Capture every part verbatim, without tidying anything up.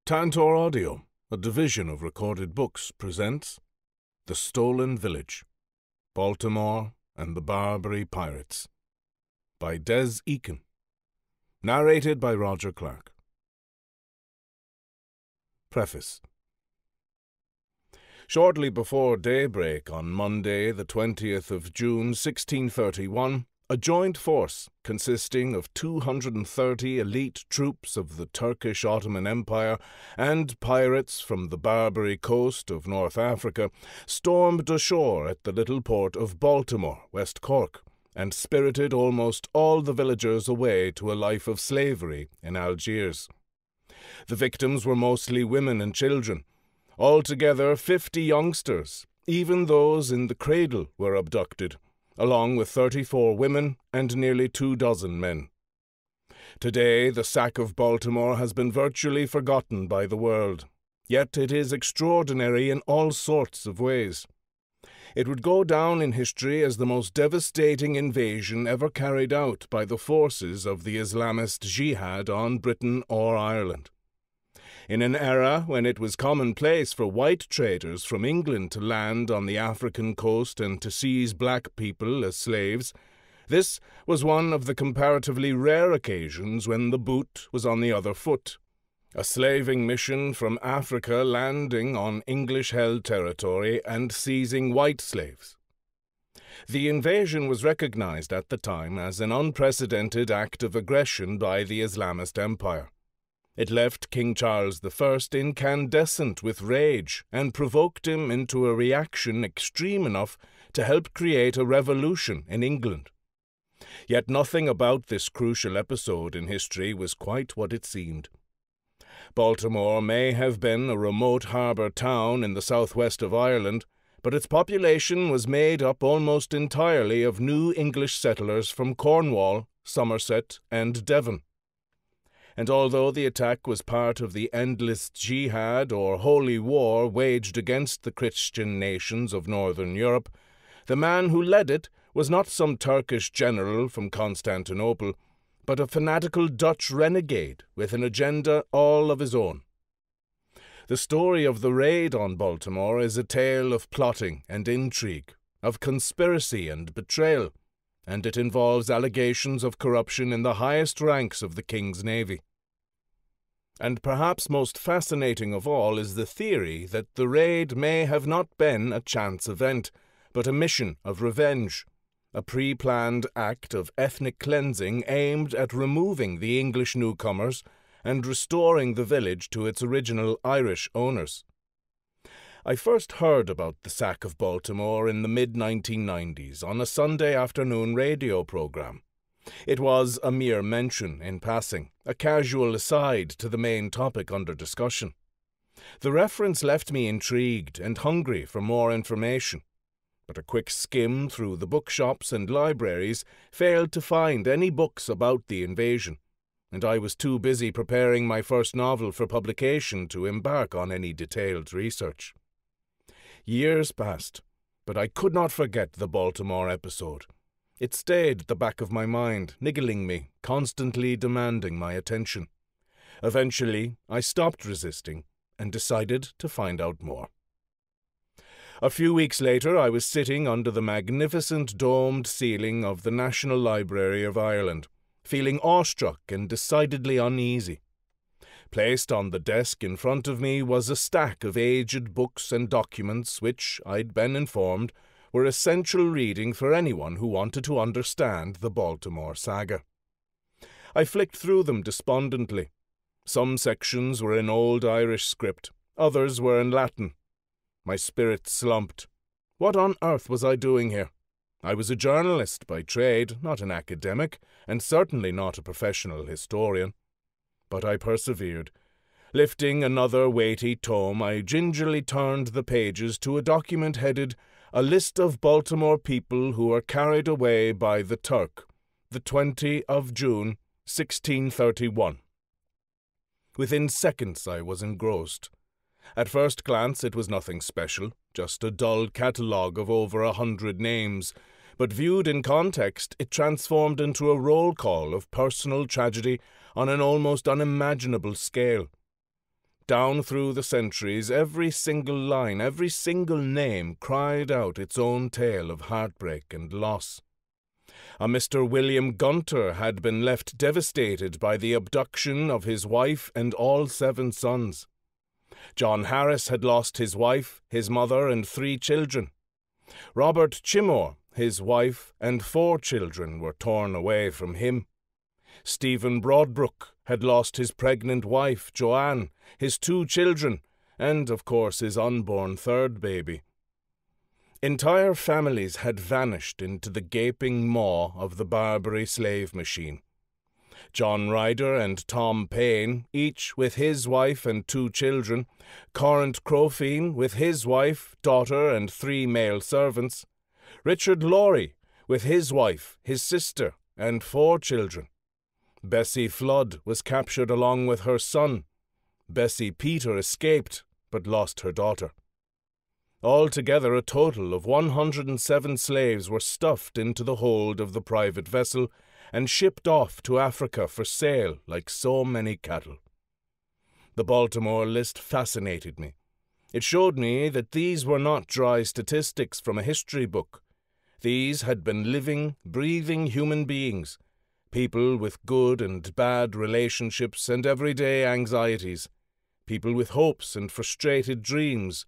Tantor Audio, a division of Recorded Books, presents The Stolen Village, Baltimore and the Barbary Pirates, by Des Ekin, narrated by Roger Clark. Preface. Shortly before daybreak on Monday, the twentieth of June, sixteen thirty-one, a joint force consisting of two hundred thirty elite troops of the Turkish Ottoman Empire and pirates from the Barbary coast of North Africa stormed ashore at the little port of Baltimore, West Cork, and spirited almost all the villagers away to a life of slavery in Algiers. The victims were mostly women and children. Altogether fifty youngsters, even those in the cradle, were abducted, along with thirty-four women and nearly two dozen men. Today, the Sack of Baltimore has been virtually forgotten by the world, yet it is extraordinary in all sorts of ways. It would go down in history as the most devastating invasion ever carried out by the forces of the Islamist jihad on Britain or Ireland. In an era when it was commonplace for white traders from England to land on the African coast and to seize black people as slaves, this was one of the comparatively rare occasions when the boot was on the other foot. A slaving mission from Africa landing on English-held territory and seizing white slaves. The invasion was recognized at the time as an unprecedented act of aggression by the Islamist Empire. It left King Charles the First incandescent with rage and provoked him into a reaction extreme enough to help create a revolution in England. Yet nothing about this crucial episode in history was quite what it seemed. Baltimore may have been a remote harbour town in the southwest of Ireland, but its population was made up almost entirely of new English settlers from Cornwall, Somerset, and Devon. And although the attack was part of the endless jihad or holy war waged against the Christian nations of northern Europe, the man who led it was not some Turkish general from Constantinople, but a fanatical Dutch renegade with an agenda all of his own. The story of the raid on Baltimore is a tale of plotting and intrigue, of conspiracy and betrayal, and it involves allegations of corruption in the highest ranks of the King's Navy. And perhaps most fascinating of all is the theory that the raid may have not been a chance event, but a mission of revenge, a pre-planned act of ethnic cleansing aimed at removing the English newcomers and restoring the village to its original Irish owners. I first heard about the Sack of Baltimore in the mid nineteen nineties on a Sunday afternoon radio program. It was a mere mention in passing, a casual aside to the main topic under discussion. The reference left me intrigued and hungry for more information, but a quick skim through the bookshops and libraries failed to find any books about the invasion, and I was too busy preparing my first novel for publication to embark on any detailed research. Years passed, but I could not forget the Baltimore episode. It stayed at the back of my mind, niggling me, constantly demanding my attention. Eventually, I stopped resisting and decided to find out more. A few weeks later, I was sitting under the magnificent domed ceiling of the National Library of Ireland, feeling awestruck and decidedly uneasy. Placed on the desk in front of me was a stack of aged books and documents which, I'd been informed, were essential reading for anyone who wanted to understand the Baltimore saga. I flicked through them despondently. Some sections were in Old Irish script, others were in Latin. My spirit slumped. What on earth was I doing here? I was a journalist by trade, not an academic, and certainly not a professional historian. But I persevered. Lifting another weighty tome, I gingerly turned the pages to a document headed A List of Baltimore People Who Were Carried Away by the Turk, the twentieth of June, sixteen thirty-one. Within seconds I was engrossed. At first glance it was nothing special, just a dull catalogue of over a hundred names, but viewed in context it transformed into a roll call of personal tragedy on an almost unimaginable scale. Down through the centuries, every single line, every single name cried out its own tale of heartbreak and loss. A Mister William Gunter had been left devastated by the abduction of his wife and all seven sons. John Harris had lost his wife, his mother, and three children. Robert Chimore, his wife, and four children were torn away from him. Stephen Broadbrook had lost his pregnant wife, Joanne, his two children, and, of course, his unborn third baby. Entire families had vanished into the gaping maw of the Barbary slave machine. John Ryder and Tom Paine, each with his wife and two children, Corrant Crofine with his wife, daughter, and three male servants, Richard Laurie with his wife, his sister, and four children. Bessie Flood was captured along with her son. Bessie Peter escaped, but lost her daughter. Altogether, a total of one hundred seven slaves were stuffed into the hold of the private vessel and shipped off to Africa for sale like so many cattle. The Baltimore list fascinated me. It showed me that these were not dry statistics from a history book. These had been living, breathing human beings, people with good and bad relationships and everyday anxieties, people with hopes and frustrated dreams.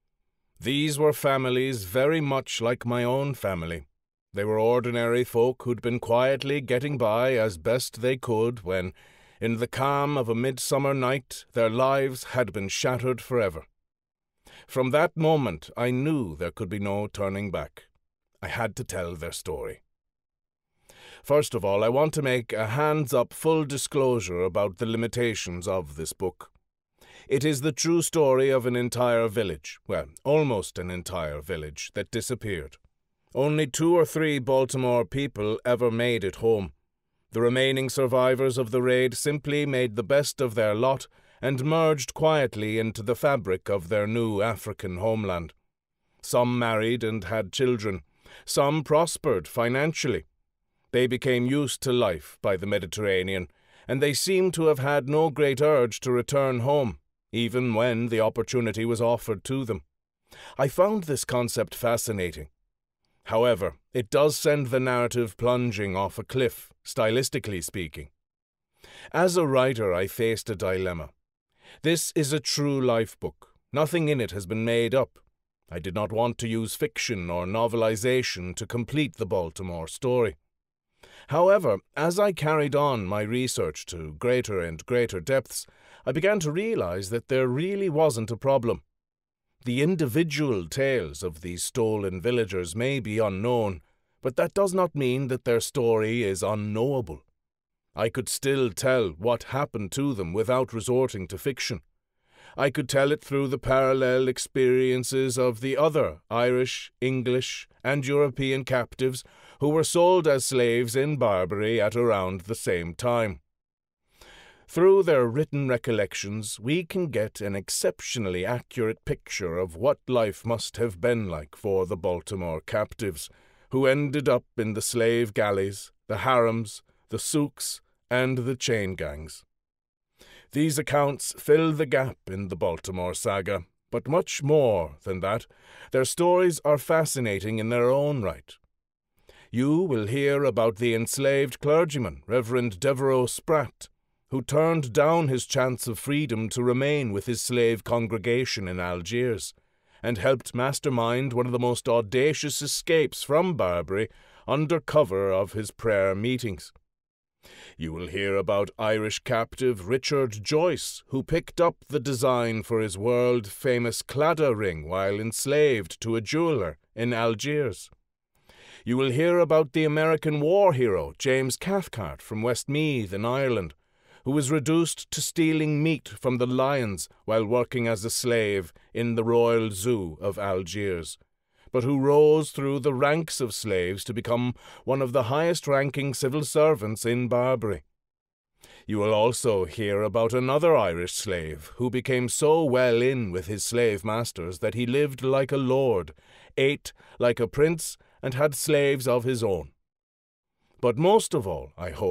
These were families very much like my own family. They were ordinary folk who'd been quietly getting by as best they could when, in the calm of a midsummer night, their lives had been shattered forever. From that moment, I knew there could be no turning back. I had to tell their story. First of all, I want to make a hands-up full disclosure about the limitations of this book. It is the true story of an entire village, well, almost an entire village, that disappeared. Only two or three Baltimore people ever made it home. The remaining survivors of the raid simply made the best of their lot and merged quietly into the fabric of their new African homeland. Some married and had children. Some prospered financially. They became used to life by the Mediterranean, and they seem to have had no great urge to return home, even when the opportunity was offered to them. I found this concept fascinating. However, it does send the narrative plunging off a cliff, stylistically speaking. As a writer, I faced a dilemma. This is a true life book. Nothing in it has been made up. I did not want to use fiction or novelization to complete the Baltimore story. However, as I carried on my research to greater and greater depths, I began to realize that there really wasn't a problem. The individual tales of these stolen villagers may be unknown, but that does not mean that their story is unknowable. I could still tell what happened to them without resorting to fiction. I could tell it through the parallel experiences of the other Irish, English, and European captives who were sold as slaves in Barbary at around the same time. Through their written recollections, we can get an exceptionally accurate picture of what life must have been like for the Baltimore captives, who ended up in the slave galleys, the harems, the souks, and the chain gangs. These accounts fill the gap in the Baltimore saga, but much more than that, their stories are fascinating in their own right. You will hear about the enslaved clergyman, Reverend Devereux Spratt, who turned down his chance of freedom to remain with his slave congregation in Algiers, and helped mastermind one of the most audacious escapes from Barbary under cover of his prayer meetings. You will hear about Irish captive Richard Joyce, who picked up the design for his world-famous Claddagh ring while enslaved to a jeweller in Algiers. You will hear about the American war hero James Cathcart from Westmeath in Ireland, who was reduced to stealing meat from the lions while working as a slave in the Royal Zoo of Algiers, but who rose through the ranks of slaves to become one of the highest-ranking civil servants in Barbary. You will also hear about another Irish slave who became so well in with his slave masters that he lived like a lord, ate like a prince, and had slaves of his own. But most of all, I hope,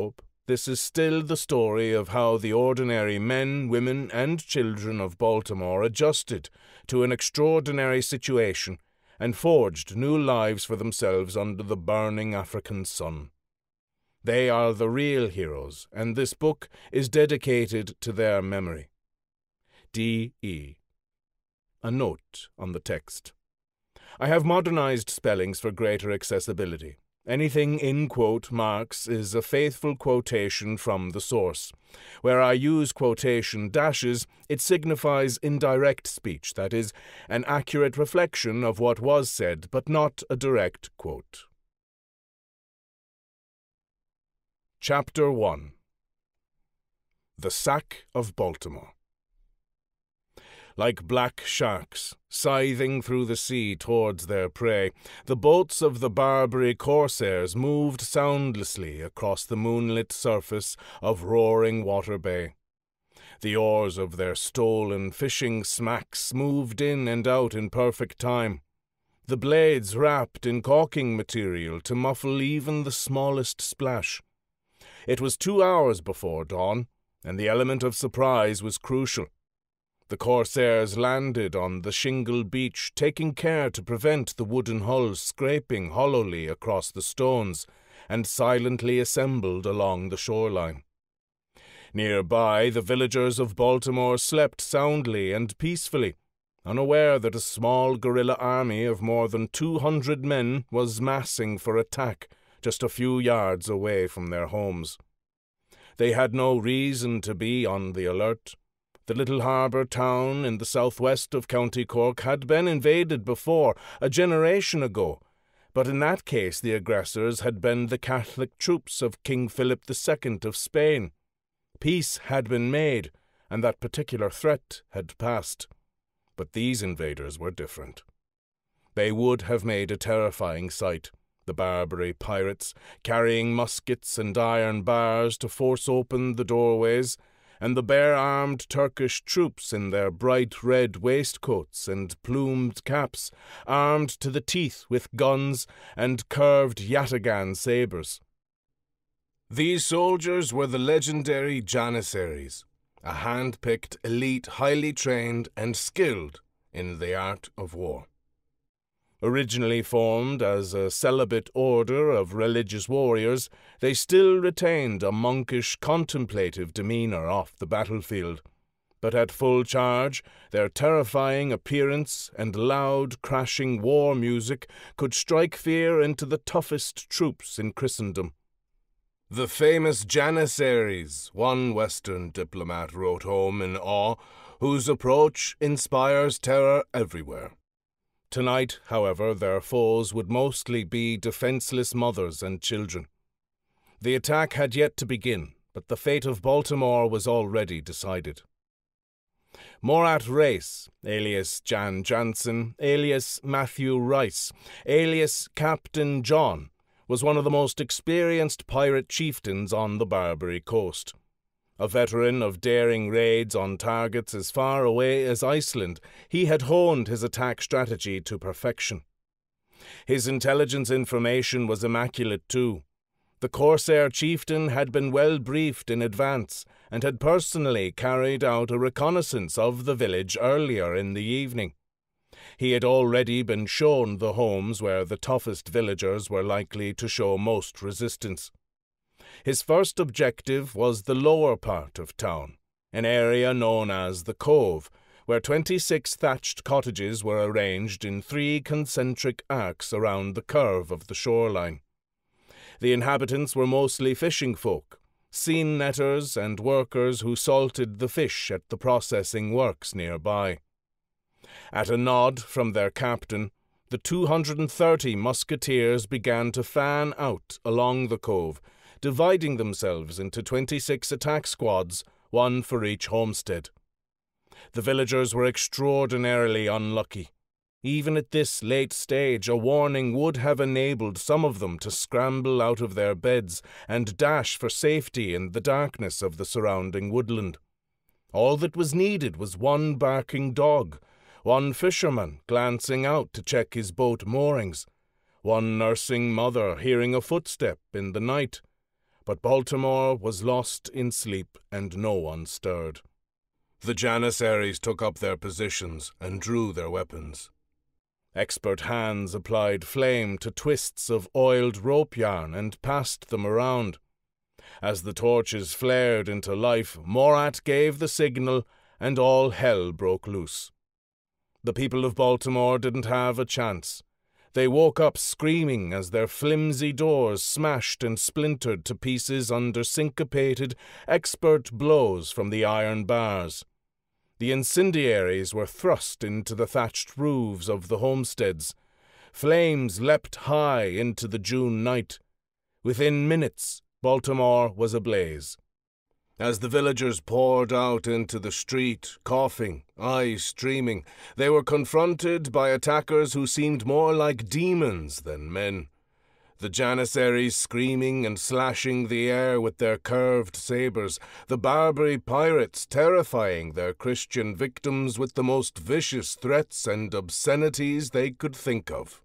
this is still the story of how the ordinary men, women, and children of Baltimore adjusted to an extraordinary situation and forged new lives for themselves under the burning African sun. They are the real heroes, and this book is dedicated to their memory. D E A note on the text. I have modernized spellings for greater accessibility. Anything in quote marks is a faithful quotation from the source. Where I use quotation dashes, it signifies indirect speech, that is, an accurate reflection of what was said, but not a direct quote. Chapter one. The Sack of Baltimore. Like black sharks, scything through the sea towards their prey, the boats of the Barbary corsairs moved soundlessly across the moonlit surface of roaring Water Bay. The oars of their stolen fishing smacks moved in and out in perfect time, the blades wrapped in caulking material to muffle even the smallest splash. It was two hours before dawn, and the element of surprise was crucial. The corsairs landed on the shingle beach, taking care to prevent the wooden hulls scraping hollowly across the stones, and silently assembled along the shoreline. Nearby, the villagers of Baltimore slept soundly and peacefully, unaware that a small guerrilla army of more than two hundred men was massing for attack just a few yards away from their homes. They had no reason to be on the alert. The little harbour town in the southwest of County Cork had been invaded before, a generation ago, but in that case the aggressors had been the Catholic troops of King Philip the Second of Spain. Peace had been made, and that particular threat had passed. But these invaders were different. They would have made a terrifying sight, the Barbary pirates, carrying muskets and iron bars to force open the doorways, and the bare-armed Turkish troops in their bright red waistcoats and plumed caps, armed to the teeth with guns and curved yataghan sabres. These soldiers were the legendary Janissaries, a hand-picked elite highly trained and skilled in the art of war. Originally formed as a celibate order of religious warriors, they still retained a monkish, contemplative demeanour off the battlefield. But at full charge, their terrifying appearance and loud, crashing war music could strike fear into the toughest troops in Christendom. The famous Janissaries, one Western diplomat wrote home in awe, whose approach inspires terror everywhere. Tonight, however, their foes would mostly be defenceless mothers and children. The attack had yet to begin, but the fate of Baltimore was already decided. Morat Rais, alias Jan Jansen, alias Matthew Rice, alias Captain John, was one of the most experienced pirate chieftains on the Barbary coast. A veteran of daring raids on targets as far away as Iceland, he had honed his attack strategy to perfection. His intelligence information was immaculate too. The corsair chieftain had been well briefed in advance and had personally carried out a reconnaissance of the village earlier in the evening. He had already been shown the homes where the toughest villagers were likely to show most resistance. His first objective was the lower part of town, an area known as the Cove, where twenty-six thatched cottages were arranged in three concentric arcs around the curve of the shoreline. The inhabitants were mostly fishing folk, seine netters and workers who salted the fish at the processing works nearby. At a nod from their captain, the two hundred thirty musketeers began to fan out along the cove, dividing themselves into twenty-six attack squads, one for each homestead. The villagers were extraordinarily unlucky. Even at this late stage, a warning would have enabled some of them to scramble out of their beds and dash for safety in the darkness of the surrounding woodland. All that was needed was one barking dog, one fisherman glancing out to check his boat moorings, one nursing mother hearing a footstep in the night. but Baltimore was lost in sleep and no one stirred. The Janissaries took up their positions and drew their weapons. Expert hands applied flame to twists of oiled rope yarn and passed them around. As the torches flared into life, Morat gave the signal, and all hell broke loose. The people of Baltimore didn't have a chance. They woke up screaming as their flimsy doors smashed and splintered to pieces under syncopated, expert blows from the iron bars. The incendiaries were thrust into the thatched roofs of the homesteads. Flames leapt high into the June night. Within minutes, Baltimore was ablaze. As the villagers poured out into the street, coughing, eyes streaming, they were confronted by attackers who seemed more like demons than men. The Janissaries screaming and slashing the air with their curved sabres, the Barbary pirates terrifying their Christian victims with the most vicious threats and obscenities they could think of.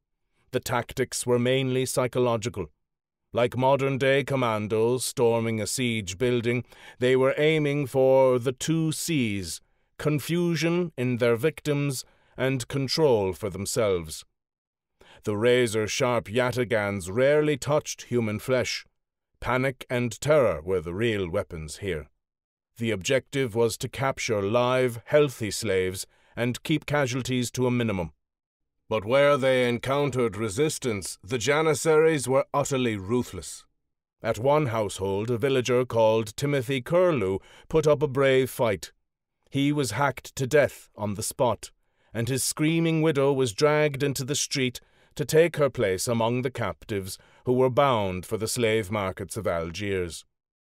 The tactics were mainly psychological. Like modern-day commandos storming a siege building, they were aiming for the two C's, confusion in their victims and control for themselves. The razor-sharp yataghans rarely touched human flesh. Panic and terror were the real weapons here. The objective was to capture live, healthy slaves and keep casualties to a minimum. But where they encountered resistance, the Janissaries were utterly ruthless. At one household, a villager called Timothy Curlew put up a brave fight. He was hacked to death on the spot, and his screaming widow was dragged into the street to take her place among the captives who were bound for the slave markets of Algiers.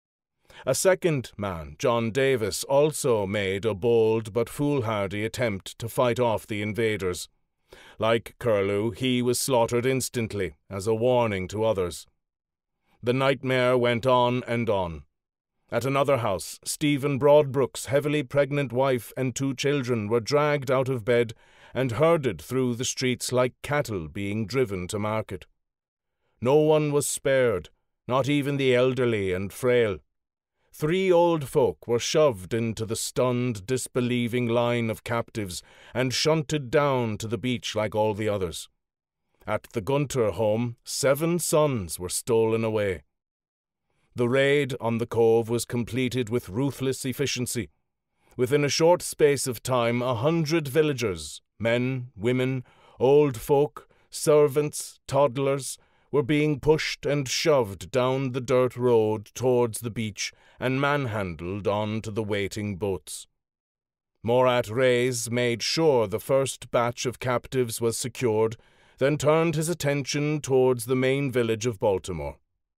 A second man, John Davis, also made a bold but foolhardy attempt to fight off the invaders. Like Curlew, he was slaughtered instantly, as a warning to others. The nightmare went on and on. At another house, Stephen Broadbrook's heavily pregnant wife and two children were dragged out of bed and herded through the streets like cattle being driven to market. No one was spared, not even the elderly and frail. Three old folk were shoved into the stunned, disbelieving line of captives and shunted down to the beach like all the others. At the Gunter home, seven sons were stolen away. The raid on the cove was completed with ruthless efficiency. Within a short space of time, a hundred villagers, men, women, old folk, servants, toddlers, were being pushed and shoved down the dirt road towards the beach and manhandled on to the waiting boats. Morat Rais made sure the first batch of captives was secured, then turned his attention towards the main village of Baltimore.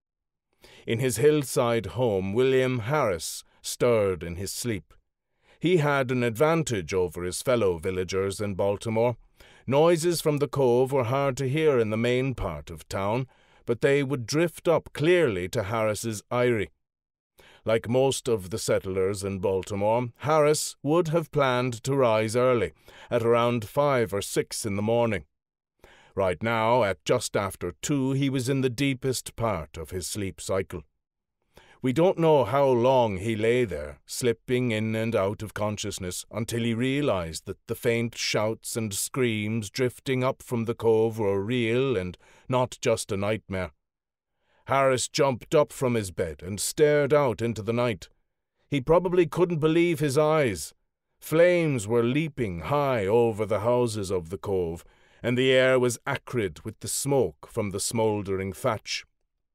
In his hillside home, William Harris stirred in his sleep. He had an advantage over his fellow villagers in Baltimore. Noises from the cove were hard to hear in the main part of town, but they would drift up clearly to Harris's eyrie. Like most of the settlers in Baltimore, Harris would have planned to rise early, at around five or six in the morning. Right now, at just after two, he was in the deepest part of his sleep cycle. We don't know how long he lay there, slipping in and out of consciousness, until he realized that the faint shouts and screams drifting up from the cove were real and not just a nightmare. Harris jumped up from his bed and stared out into the night. He probably couldn't believe his eyes. Flames were leaping high over the houses of the cove, and the air was acrid with the smoke from the smouldering thatch.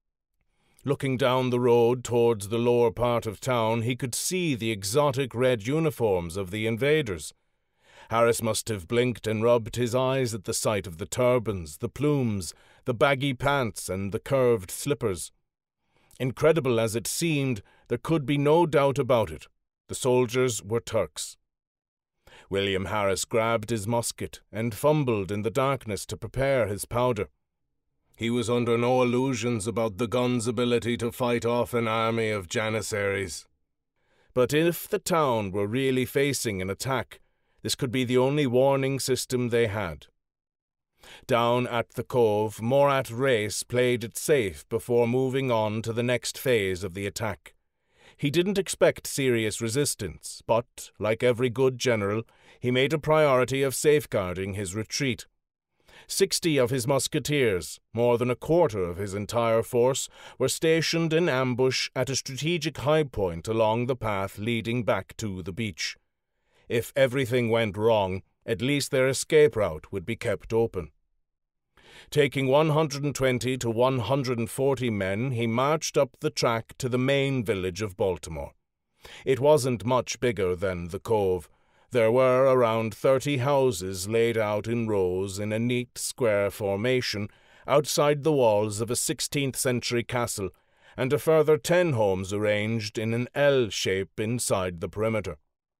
Looking down the road towards the lower part of town, he could see the exotic red uniforms of the invaders. Harris must have blinked and rubbed his eyes at the sight of the turbans, the plumes, the baggy pants, and the curved slippers. Incredible as it seemed, there could be no doubt about it. The soldiers were Turks. William Harris grabbed his musket and fumbled in the darkness to prepare his powder. He was under no illusions about the gun's ability to fight off an army of Janissaries. But if the town were really facing an attack, this could be the only warning system they had. Down at the cove, Morat Rais played it safe before moving on to the next phase of the attack. He didn't expect serious resistance, but, like every good general, he made a priority of safeguarding his retreat. Sixty of his musketeers, more than a quarter of his entire force, were stationed in ambush at a strategic high point along the path leading back to the beach. If everything went wrong, at least their escape route would be kept open. Taking one hundred twenty to one hundred forty men, he marched up the track to the main village of Baltimore. It wasn't much bigger than the cove. There were around thirty houses laid out in rows in a neat square formation outside the walls of a sixteenth century castle, and a further ten homes arranged in an L shape inside the perimeter.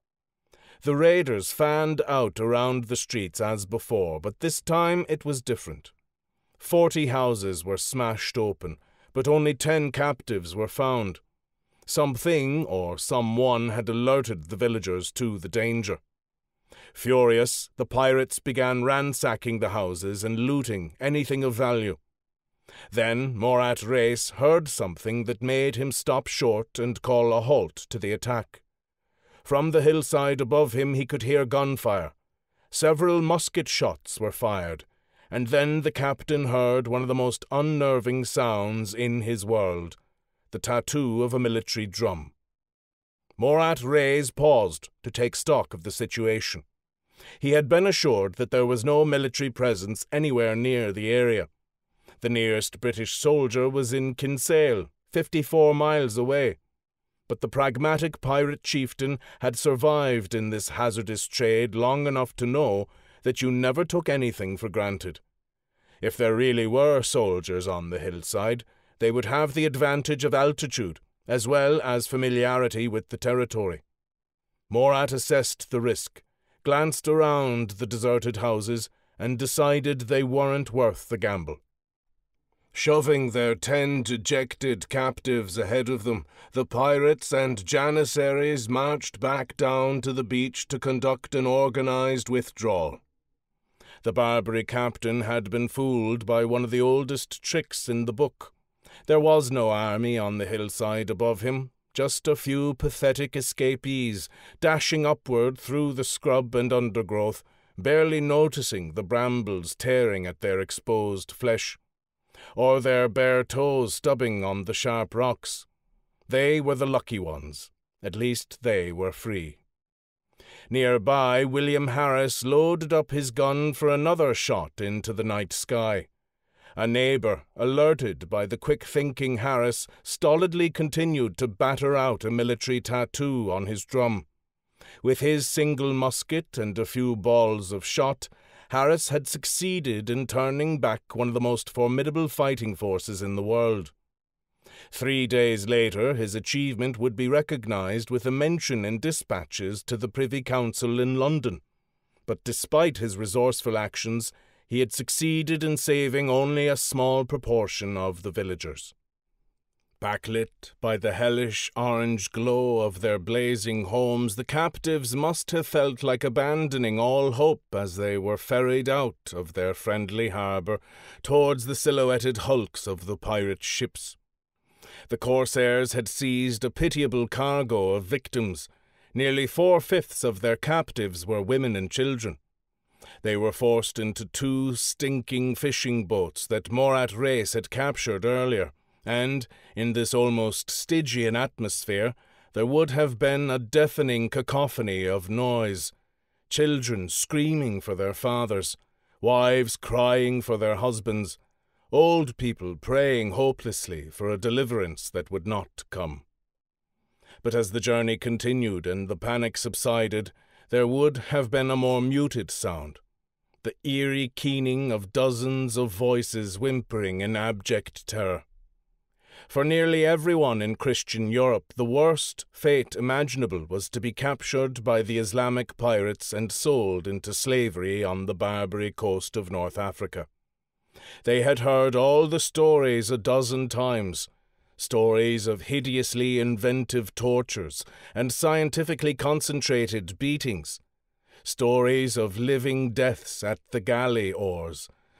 The raiders fanned out around the streets as before, but this time it was different. Forty houses were smashed open, but only ten captives were found. Something or someone had alerted the villagers to the danger. Furious, the pirates began ransacking the houses and looting anything of value. Then Morat Rais heard something that made him stop short and call a halt to the attack. From the hillside above him he could hear gunfire. Several musket shots were fired, and then the captain heard one of the most unnerving sounds in his world, the tattoo of a military drum. Morat Rais paused to take stock of the situation. He had been assured that there was no military presence anywhere near the area. The nearest British soldier was in Kinsale, fifty-four miles away. But the pragmatic pirate chieftain had survived in this hazardous trade long enough to know that you never took anything for granted. If there really were soldiers on the hillside, they would have the advantage of altitude, as well as familiarity with the territory. Morat assessed the risk, glanced around the deserted houses, and decided they weren't worth the gamble. Shoving their ten dejected captives ahead of them, the pirates and janissaries marched back down to the beach to conduct an organized withdrawal. The Barbary captain had been fooled by one of the oldest tricks in the book. There was no army on the hillside above him, just a few pathetic escapees, dashing upward through the scrub and undergrowth, barely noticing the brambles tearing at their exposed flesh, or their bare toes stubbing on the sharp rocks. They were the lucky ones. At least they were free. Nearby, William Harris loaded up his gun for another shot into the night sky. A neighbour, alerted by the quick-thinking Harris, stolidly continued to batter out a military tattoo on his drum. With his single musket and a few balls of shot, Harris had succeeded in turning back one of the most formidable fighting forces in the world. Three days later, his achievement would be recognized with a mention in dispatches to the Privy Council in London. But despite his resourceful actions, he had succeeded in saving only a small proportion of the villagers. Backlit by the hellish orange glow of their blazing homes, the captives must have felt like abandoning all hope as they were ferried out of their friendly harbour towards the silhouetted hulks of the pirate ships. The corsairs had seized a pitiable cargo of victims. Nearly four-fifths of their captives were women and children. They were forced into two stinking fishing boats that Morat Rais had captured earlier, and, in this almost Stygian atmosphere, there would have been a deafening cacophony of noise. Children screaming for their fathers, wives crying for their husbands, old people praying hopelessly for a deliverance that would not come. But as the journey continued and the panic subsided, there would have been a more muted sound, the eerie keening of dozens of voices whimpering in abject terror. For nearly everyone in Christian Europe, the worst fate imaginable was to be captured by the Islamic pirates and sold into slavery on the Barbary coast of North Africa. They had heard all the stories a dozen times, stories of hideously inventive tortures and scientifically concentrated beatings, stories of living deaths at the galley oars,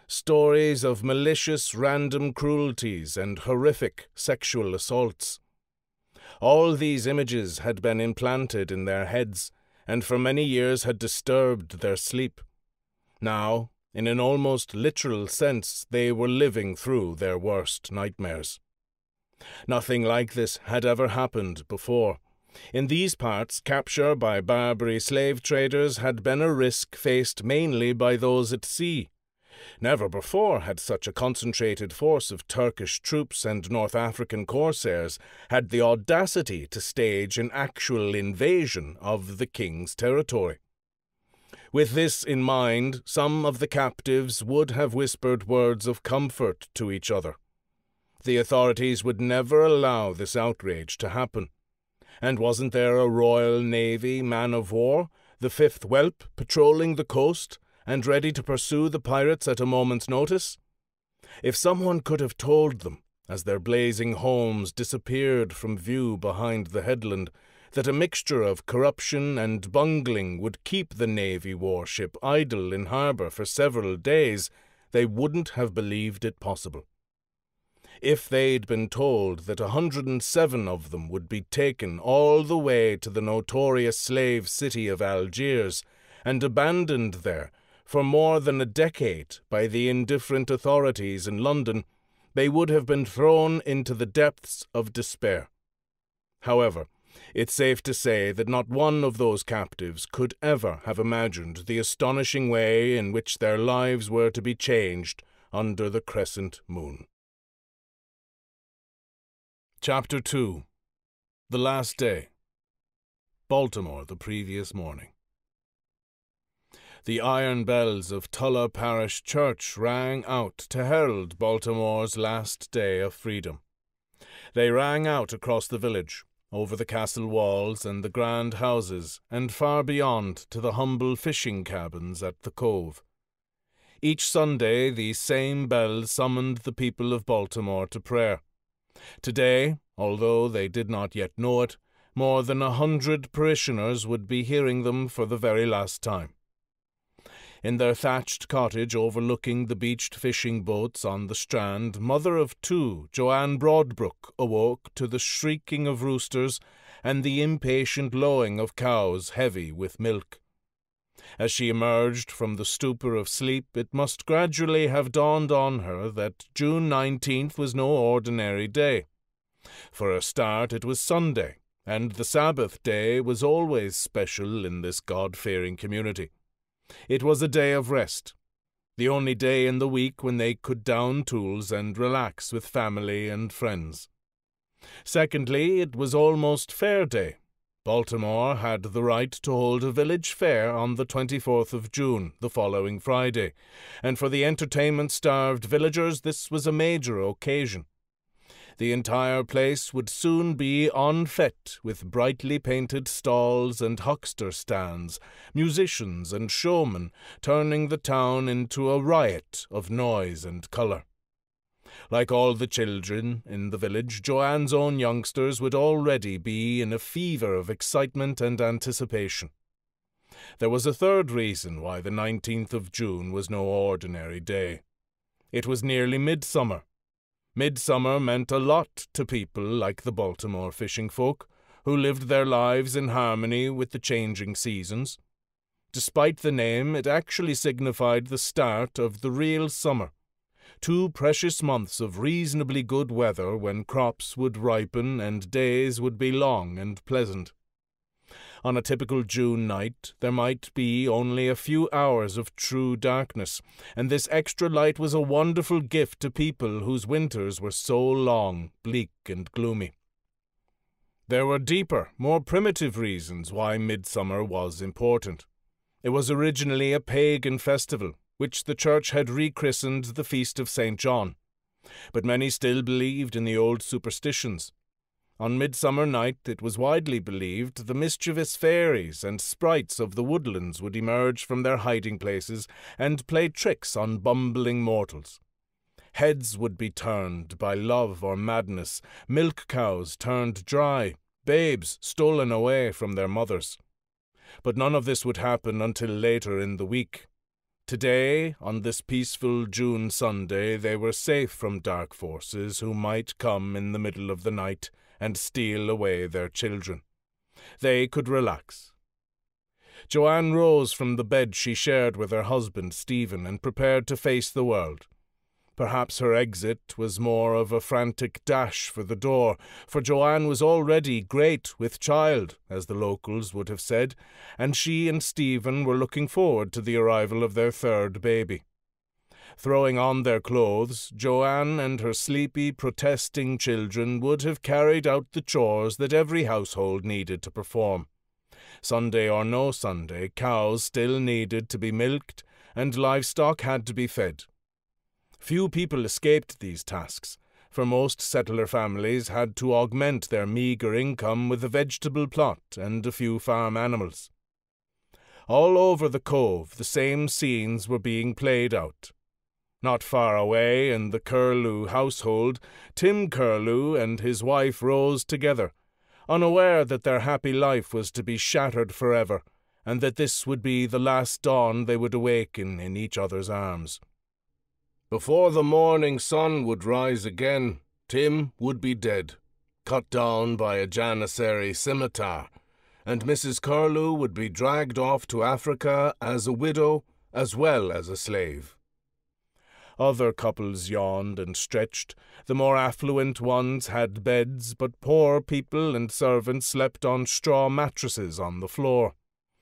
stories of malicious random cruelties and horrific sexual assaults. All these images had been implanted in their heads, and for many years had disturbed their sleep. Now, in an almost literal sense, they were living through their worst nightmares. Nothing like this had ever happened before. In these parts, capture by Barbary slave traders had been a risk faced mainly by those at sea. Never before had such a concentrated force of Turkish troops and North African corsairs had the audacity to stage an actual invasion of the king's territory. With this in mind, some of the captives would have whispered words of comfort to each other. The authorities would never allow this outrage to happen. And wasn't there a Royal Navy man-of-war, the Fifth Whelp, patrolling the coast and ready to pursue the pirates at a moment's notice? If someone could have told them, as their blazing homes disappeared from view behind the headland, that a mixture of corruption and bungling would keep the Navy warship idle in harbour for several days, they wouldn't have believed it possible. If they'd been told that a hundred and seven of them would be taken all the way to the notorious slave city of Algiers and abandoned there for more than a decade by the indifferent authorities in London, they would have been thrown into the depths of despair. However, it's safe to say that not one of those captives could ever have imagined the astonishing way in which their lives were to be changed under the crescent moon. Chapter two. The Last Day. Baltimore the previous morning. The iron bells of Tulla Parish Church rang out to herald Baltimore's last day of freedom. They rang out across the village, over the castle walls and the grand houses, and far beyond to the humble fishing cabins at the cove. Each Sunday these same bells summoned the people of Baltimore to prayer. Today, although they did not yet know it, more than a hundred parishioners would be hearing them for the very last time. In their thatched cottage overlooking the beached fishing boats on the strand, mother of two, Joanne Broadbrook, awoke to the shrieking of roosters and the impatient lowing of cows heavy with milk. As she emerged from the stupor of sleep, it must gradually have dawned on her that June nineteenth was no ordinary day. For a start, it was Sunday, and the Sabbath day was always special in this God-fearing community. It was a day of rest, the only day in the week when they could down tools and relax with family and friends. Secondly, it was almost fair day. Baltimore had the right to hold a village fair on the twenty-fourth of June, the following Friday, and for the entertainment-starved villagers this was a major occasion. The entire place would soon be en fete with brightly painted stalls and huckster stands, musicians and showmen, turning the town into a riot of noise and colour. Like all the children in the village, Joanne's own youngsters would already be in a fever of excitement and anticipation. There was a third reason why the nineteenth of June was no ordinary day. It was nearly midsummer. Midsummer meant a lot to people like the Baltimore fishing folk, who lived their lives in harmony with the changing seasons. Despite the name, it actually signified the start of the real summer. Two precious months of reasonably good weather when crops would ripen and days would be long and pleasant. On a typical June night, there might be only a few hours of true darkness, and this extra light was a wonderful gift to people whose winters were so long, bleak and gloomy. There were deeper, more primitive reasons why midsummer was important. It was originally a pagan festival, which the Church had rechristened the Feast of Saint John. But many still believed in the old superstitions. On Midsummer Night, it was widely believed the mischievous fairies and sprites of the woodlands would emerge from their hiding places and play tricks on bumbling mortals. Heads would be turned by love or madness, milk cows turned dry, babes stolen away from their mothers. But none of this would happen until later in the week. Today, on this peaceful June Sunday, they were safe from dark forces who might come in the middle of the night and steal away their children. They could relax. Joanne rose from the bed she shared with her husband, Stephen, and prepared to face the world. Perhaps her exit was more of a frantic dash for the door, for Joanne was already great with child, as the locals would have said, and she and Stephen were looking forward to the arrival of their third baby. Throwing on their clothes, Joanne and her sleepy, protesting children would have carried out the chores that every household needed to perform. Sunday or no Sunday, cows still needed to be milked, and livestock had to be fed. Few people escaped these tasks, for most settler families had to augment their meagre income with a vegetable plot and a few farm animals. All over the cove the same scenes were being played out. Not far away in the Curlew household, Tim Curlew and his wife rose together, unaware that their happy life was to be shattered forever, and that this would be the last dawn they would awaken in each other's arms. Before the morning sun would rise again, Tim would be dead, cut down by a Janissary scimitar, and Missus Curlew would be dragged off to Africa as a widow as well as a slave. Other couples yawned and stretched. The more affluent ones had beds, but poor people and servants slept on straw mattresses on the floor.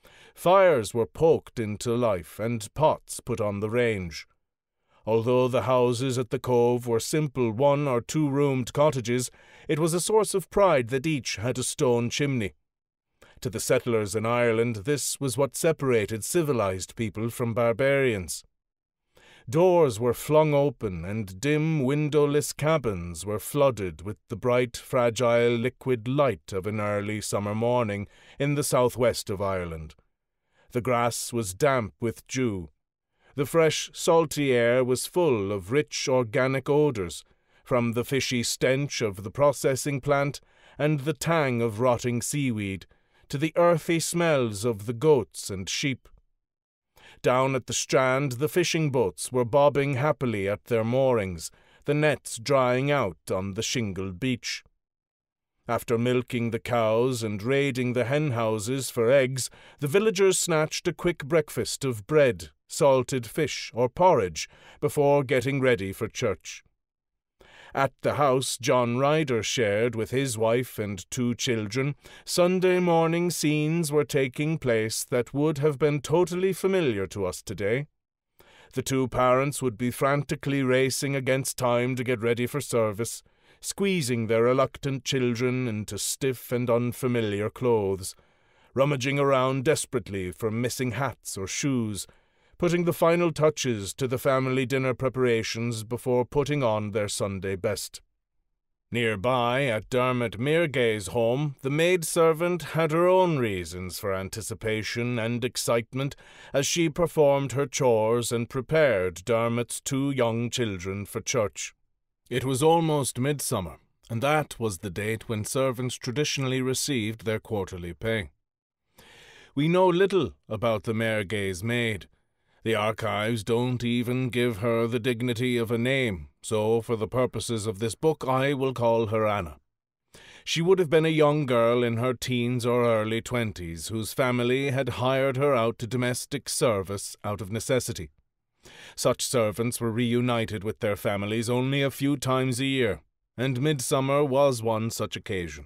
Fires were poked into life and pots put on the range. Although the houses at the cove were simple one- or two-roomed cottages, it was a source of pride that each had a stone chimney. To the settlers in Ireland, this was what separated civilized people from barbarians. Doors were flung open, and dim, windowless cabins were flooded with the bright, fragile, liquid light of an early summer morning in the southwest of Ireland. The grass was damp with dew. The fresh, salty air was full of rich organic odours, from the fishy stench of the processing plant and the tang of rotting seaweed, to the earthy smells of the goats and sheep. Down at the strand the fishing boats were bobbing happily at their moorings, the nets drying out on the shingled beach. After milking the cows and raiding the hen houses for eggs, the villagers snatched a quick breakfast of bread, salted fish, or porridge before getting ready for church. At the house John Ryder shared with his wife and two children, Sunday morning scenes were taking place that would have been totally familiar to us today. The two parents would be frantically racing against time to get ready for service, squeezing their reluctant children into stiff and unfamiliar clothes, rummaging around desperately for missing hats or shoes, putting the final touches to the family dinner preparations before putting on their Sunday best. Nearby, at Dermot Meargay's home, the maidservant had her own reasons for anticipation and excitement as she performed her chores and prepared Dermot's two young children for church. It was almost midsummer, and that was the date when servants traditionally received their quarterly pay. We know little about the Meargay's maid. The archives don't even give her the dignity of a name, so for the purposes of this book I will call her Anna. She would have been a young girl in her teens or early twenties, whose family had hired her out to domestic service out of necessity. Such servants were reunited with their families only a few times a year, and midsummer was one such occasion.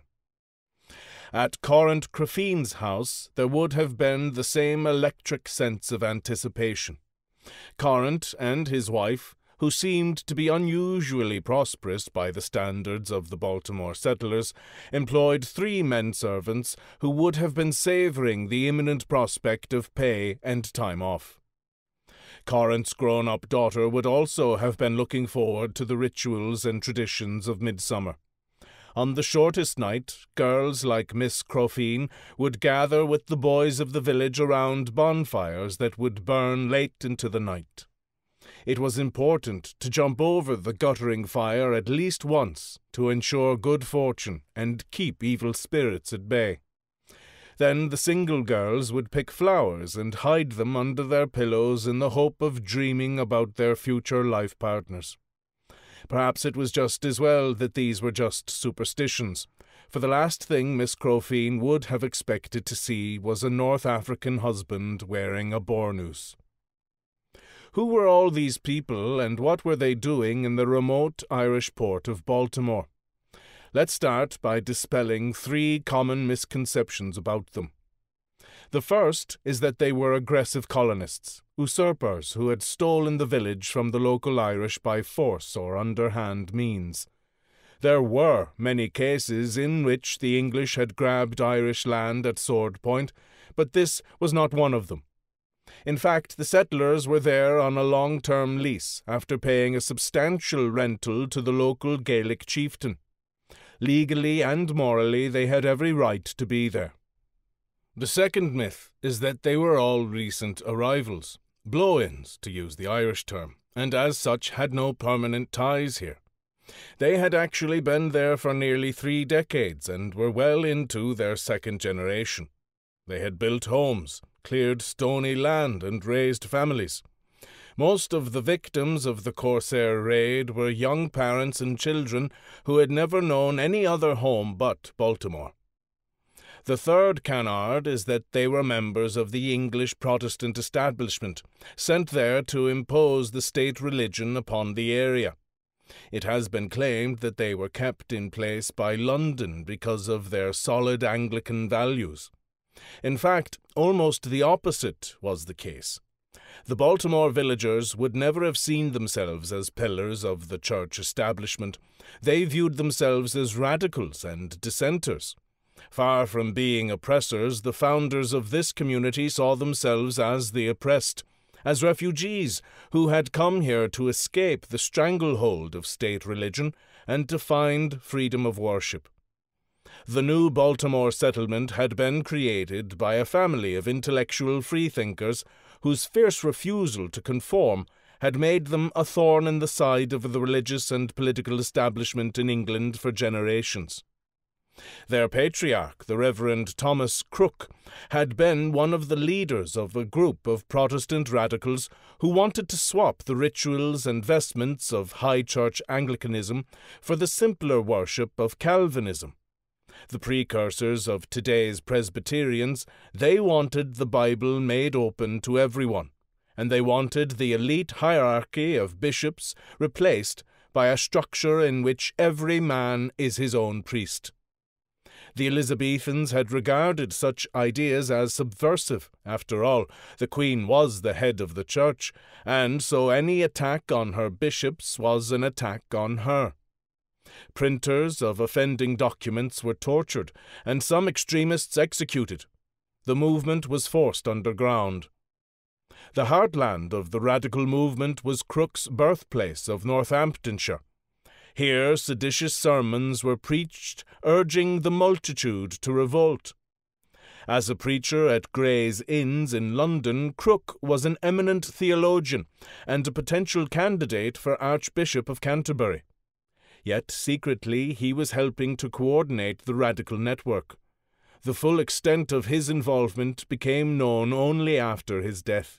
At Corrant Craffine's house there would have been the same electric sense of anticipation. Corrant and his wife, who seemed to be unusually prosperous by the standards of the Baltimore settlers, employed three men-servants who would have been savouring the imminent prospect of pay and time off. Corrant's grown-up daughter would also have been looking forward to the rituals and traditions of midsummer. On the shortest night, girls like Miss Croffine would gather with the boys of the village around bonfires that would burn late into the night. It was important to jump over the guttering fire at least once to ensure good fortune and keep evil spirits at bay. Then the single girls would pick flowers and hide them under their pillows in the hope of dreaming about their future life partners. Perhaps it was just as well that these were just superstitions, for the last thing Miss Crofine would have expected to see was a North African husband wearing a bournoose. Who were all these people, and what were they doing in the remote Irish port of Baltimore? Let's start by dispelling three common misconceptions about them. The first is that they were aggressive colonists, usurpers who had stolen the village from the local Irish by force or underhand means. There were many cases in which the English had grabbed Irish land at sword point, but this was not one of them. In fact, the settlers were there on a long-term lease after paying a substantial rental to the local Gaelic chieftain. Legally and morally, they had every right to be there. The second myth is that they were all recent arrivals, blow-ins, to use the Irish term, and as such had no permanent ties here. They had actually been there for nearly three decades and were well into their second generation. They had built homes, cleared stony land, and raised families. Most of the victims of the Corsair raid were young parents and children who had never known any other home but Baltimore. The third canard is that they were members of the English Protestant establishment, sent there to impose the state religion upon the area. It has been claimed that they were kept in place by London because of their solid Anglican values. In fact, almost the opposite was the case. The Baltimore villagers would never have seen themselves as pillars of the church establishment. They viewed themselves as radicals and dissenters. Far from being oppressors, the founders of this community saw themselves as the oppressed, as refugees who had come here to escape the stranglehold of state religion and to find freedom of worship. The new Baltimore settlement had been created by a family of intellectual freethinkers whose fierce refusal to conform had made them a thorn in the side of the religious and political establishment in England for generations. Their patriarch, the Reverend Thomas Crook, had been one of the leaders of a group of Protestant radicals who wanted to swap the rituals and vestments of High Church Anglicanism for the simpler worship of Calvinism. The precursors of today's Presbyterians, they wanted the Bible made open to everyone, and they wanted the elite hierarchy of bishops replaced by a structure in which every man is his own priest. The Elizabethans had regarded such ideas as subversive. After all, the Queen was the head of the Church, and so any attack on her bishops was an attack on her. Printers of offending documents were tortured, and some extremists executed. The movement was forced underground. The heartland of the radical movement was Crook's birthplace of Northamptonshire. Here seditious sermons were preached, urging the multitude to revolt. As a preacher at Gray's Inns in London, Crook was an eminent theologian and a potential candidate for Archbishop of Canterbury. Yet secretly he was helping to coordinate the radical network. The full extent of his involvement became known only after his death.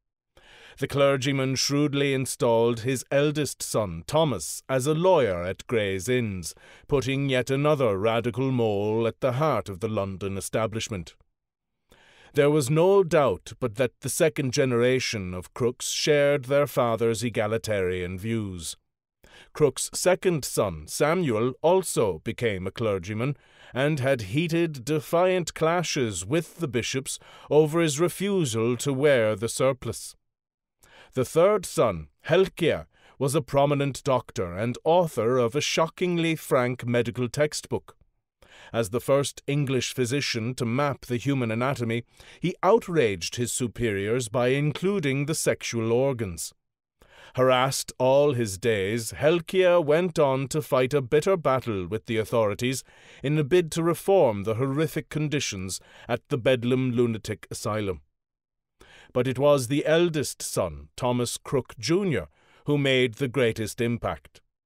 The clergyman shrewdly installed his eldest son, Thomas, as a lawyer at Gray's Inns, putting yet another radical mole at the heart of the London establishment. There was no doubt but that the second generation of Crooks shared their father's egalitarian views. Crook's second son, Samuel, also became a clergyman and had heated, defiant clashes with the bishops over his refusal to wear the surplice. The third son, Helkia, was a prominent doctor and author of a shockingly frank medical textbook. As the first English physician to map the human anatomy, he outraged his superiors by including the sexual organs. Harassed all his days, Helkia went on to fight a bitter battle with the authorities in a bid to reform the horrific conditions at the Bedlam Lunatic Asylum. But it was the eldest son, Thomas Crook Junior, who made the greatest impact.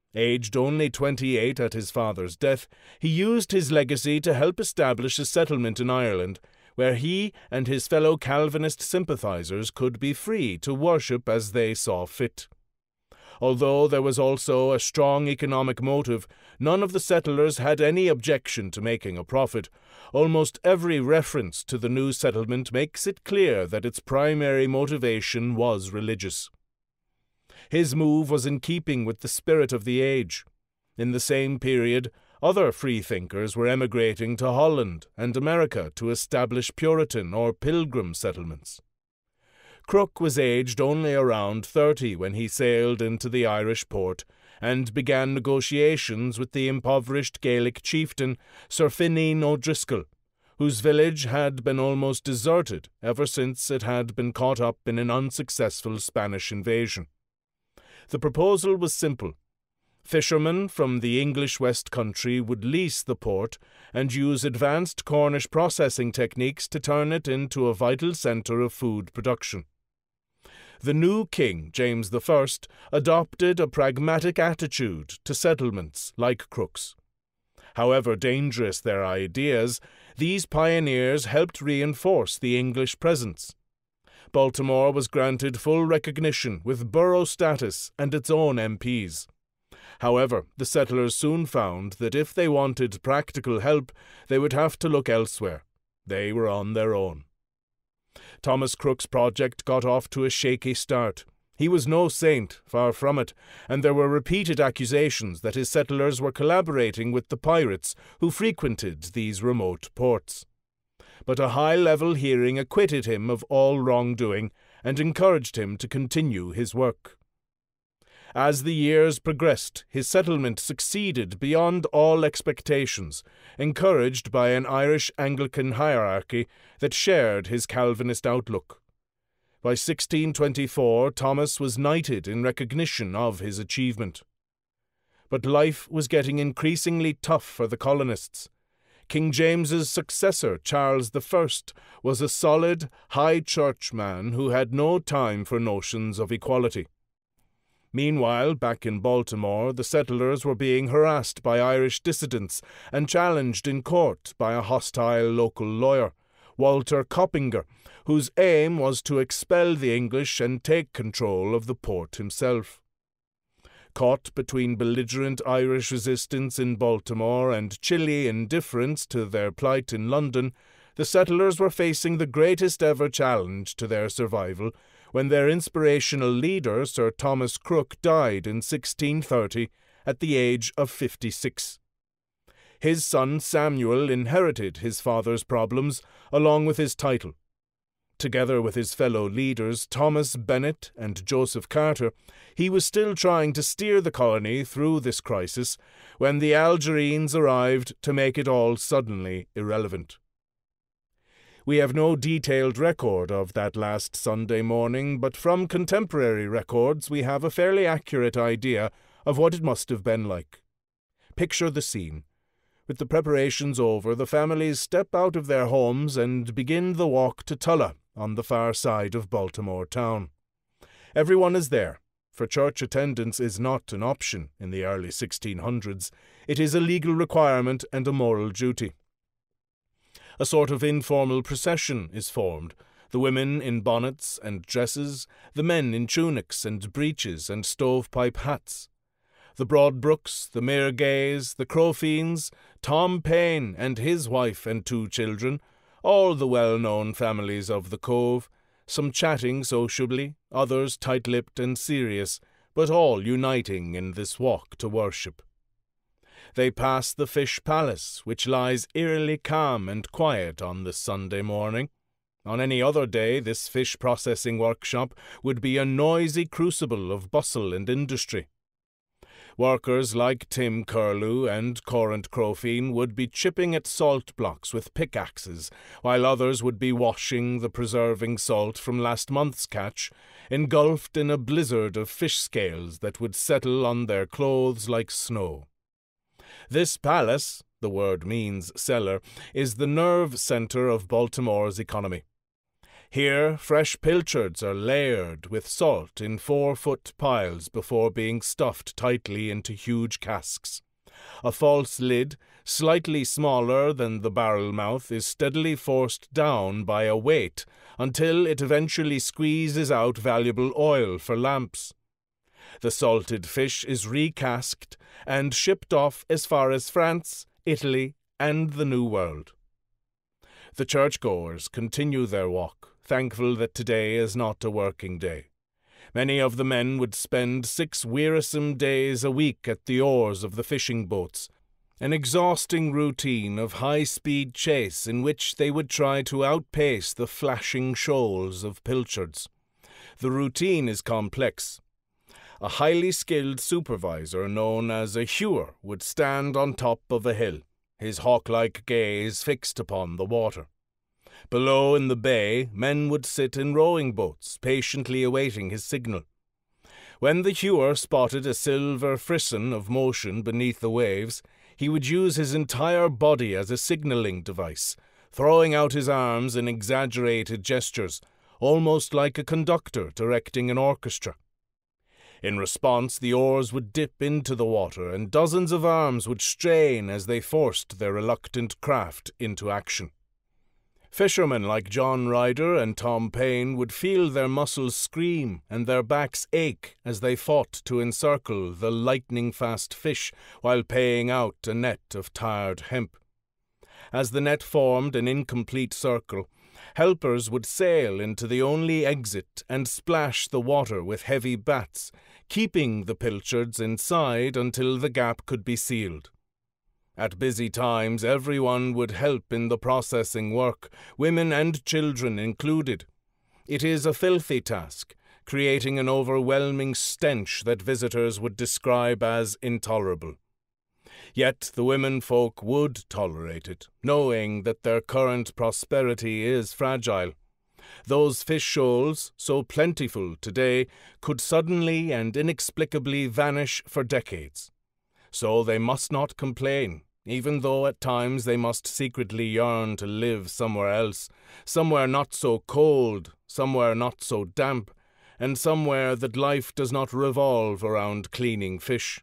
Aged only twenty-eight at his father's death, he used his legacy to help establish a settlement in Ireland, where he and his fellow Calvinist sympathizers could be free to worship as they saw fit. Although there was also a strong economic motive, none of the settlers had any objection to making a profit. Almost every reference to the new settlement makes it clear that its primary motivation was religious. His move was in keeping with the spirit of the age. In the same period, other freethinkers were emigrating to Holland and America to establish Puritan or Pilgrim settlements. Crooke was aged only around thirty when he sailed into the Irish port and began negotiations with the impoverished Gaelic chieftain Sir Fineen O'Driscoll, whose village had been almost deserted ever since it had been caught up in an unsuccessful Spanish invasion. The proposal was simple. Fishermen from the English West Country would lease the port and use advanced Cornish processing techniques to turn it into a vital centre of food production. The new king, James the First, adopted a pragmatic attitude to settlements like Crooke's. However dangerous their ideas, these pioneers helped reinforce the English presence. Baltimore was granted full recognition with borough status and its own M Ps. However, the settlers soon found that if they wanted practical help, they would have to look elsewhere. They were on their own. Thomas Crooke's project got off to a shaky start. He was no saint, far from it, and there were repeated accusations that his settlers were collaborating with the pirates who frequented these remote ports. But a high-level hearing acquitted him of all wrongdoing and encouraged him to continue his work. As the years progressed, his settlement succeeded beyond all expectations, encouraged by an Irish Anglican hierarchy that shared his Calvinist outlook. By sixteen twenty-four, Thomas was knighted in recognition of his achievement. But life was getting increasingly tough for the colonists. King James's successor, Charles the First, was a solid, high church man who had no time for notions of equality. Meanwhile, back in Baltimore, the settlers were being harassed by Irish dissidents and challenged in court by a hostile local lawyer, Walter Coppinger, whose aim was to expel the English and take control of the port himself. Caught between belligerent Irish resistance in Baltimore and chilly indifference to their plight in London, the settlers were facing the greatest ever challenge to their survival when their inspirational leader, Sir Thomas Crooke, died in sixteen thirty at the age of fifty-six. His son Samuel inherited his father's problems along with his title. Together with his fellow leaders, Thomas Bennett and Joseph Carter, he was still trying to steer the colony through this crisis when the Algerines arrived to make it all suddenly irrelevant. We have no detailed record of that last Sunday morning, but from contemporary records we have a fairly accurate idea of what it must have been like. Picture the scene. With the preparations over, the families step out of their homes and begin the walk to Tulla, on the far side of Baltimore town. Everyone is there, for church attendance is not an option in the early sixteen hundreds. It is a legal requirement and a moral duty. A sort of informal procession is formed, the women in bonnets and dresses, the men in tunics and breeches and stovepipe hats. The Broadbrooks, the Mirgays, the Crofeens, Tom Paine and his wife and two children, all the well-known families of the Cove, some chatting sociably, others tight-lipped and serious, but all uniting in this walk to worship. They pass the Fish Palace, which lies eerily calm and quiet on this Sunday morning. On any other day, this fish processing workshop would be a noisy crucible of bustle and industry. Workers like Tim Curlew and Corrant Crofeen would be chipping at salt blocks with pickaxes, while others would be washing the preserving salt from last month's catch, engulfed in a blizzard of fish scales that would settle on their clothes like snow. This palace, the word means cellar, is the nerve centre of Baltimore's economy. Here, fresh pilchards are layered with salt in four-foot piles before being stuffed tightly into huge casks. A false lid, slightly smaller than the barrel mouth, is steadily forced down by a weight until it eventually squeezes out valuable oil for lamps. The salted fish is recasked and shipped off as far as France, Italy, and the New World. The churchgoers continue their walk, thankful that today is not a working day. Many of the men would spend six wearisome days a week at the oars of the fishing boats, an exhausting routine of high-speed chase in which they would try to outpace the flashing shoals of pilchards. The routine is complex. A highly skilled supervisor known as a hewer would stand on top of a hill, his hawk-like gaze fixed upon the water. Below in the bay, men would sit in rowing boats, patiently awaiting his signal. When the hewer spotted a silver frisson of motion beneath the waves, he would use his entire body as a signaling device, throwing out his arms in exaggerated gestures, almost like a conductor directing an orchestra. In response, the oars would dip into the water, and dozens of arms would strain as they forced their reluctant craft into action. Fishermen like John Ryder and Tom Paine would feel their muscles scream and their backs ache as they fought to encircle the lightning-fast fish while paying out a net of tarred hemp. As the net formed an incomplete circle, helpers would sail into the only exit and splash the water with heavy bats, keeping the pilchards inside until the gap could be sealed. At busy times, everyone would help in the processing work, women and children included. It is a filthy task, creating an overwhelming stench that visitors would describe as intolerable. Yet the women folk would tolerate it, knowing that their current prosperity is fragile. Those fish shoals, so plentiful today, could suddenly and inexplicably vanish for decades. So they must not complain, even though at times they must secretly yearn to live somewhere else, somewhere not so cold, somewhere not so damp, and somewhere that life does not revolve around cleaning fish.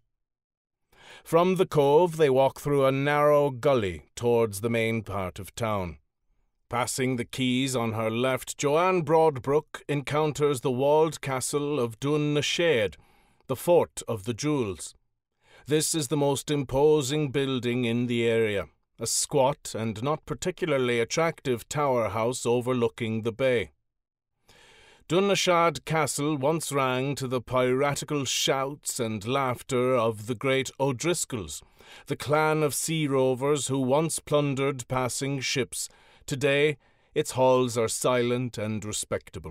From the cove they walk through a narrow gully towards the main part of town. Passing the quays on her left, Joanne Broadbrook encounters the walled castle of Dun na Shade, the fort of the jewels. This is the most imposing building in the area, a squat and not particularly attractive tower house overlooking the bay. Dun na Shade Castle once rang to the piratical shouts and laughter of the great O'Driscolls, the clan of sea rovers who once plundered passing ships. Today, its halls are silent and respectable.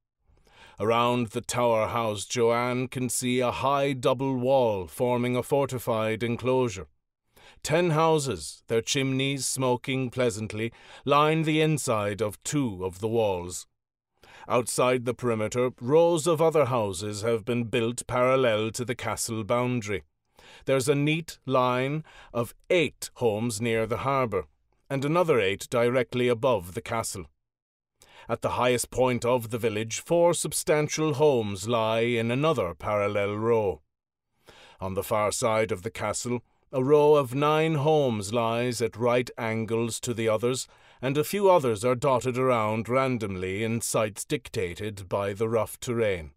Around the tower house, Joanne can see a high double wall forming a fortified enclosure. Ten houses, their chimneys smoking pleasantly, line the inside of two of the walls. Outside the perimeter, rows of other houses have been built parallel to the castle boundary. There's a neat line of eight homes near the harbour, and another eight directly above the castle. At the highest point of the village, four substantial homes lie in another parallel row. On the far side of the castle, a row of nine homes lies at right angles to the others, and a few others are dotted around randomly in sites dictated by the rough terrain.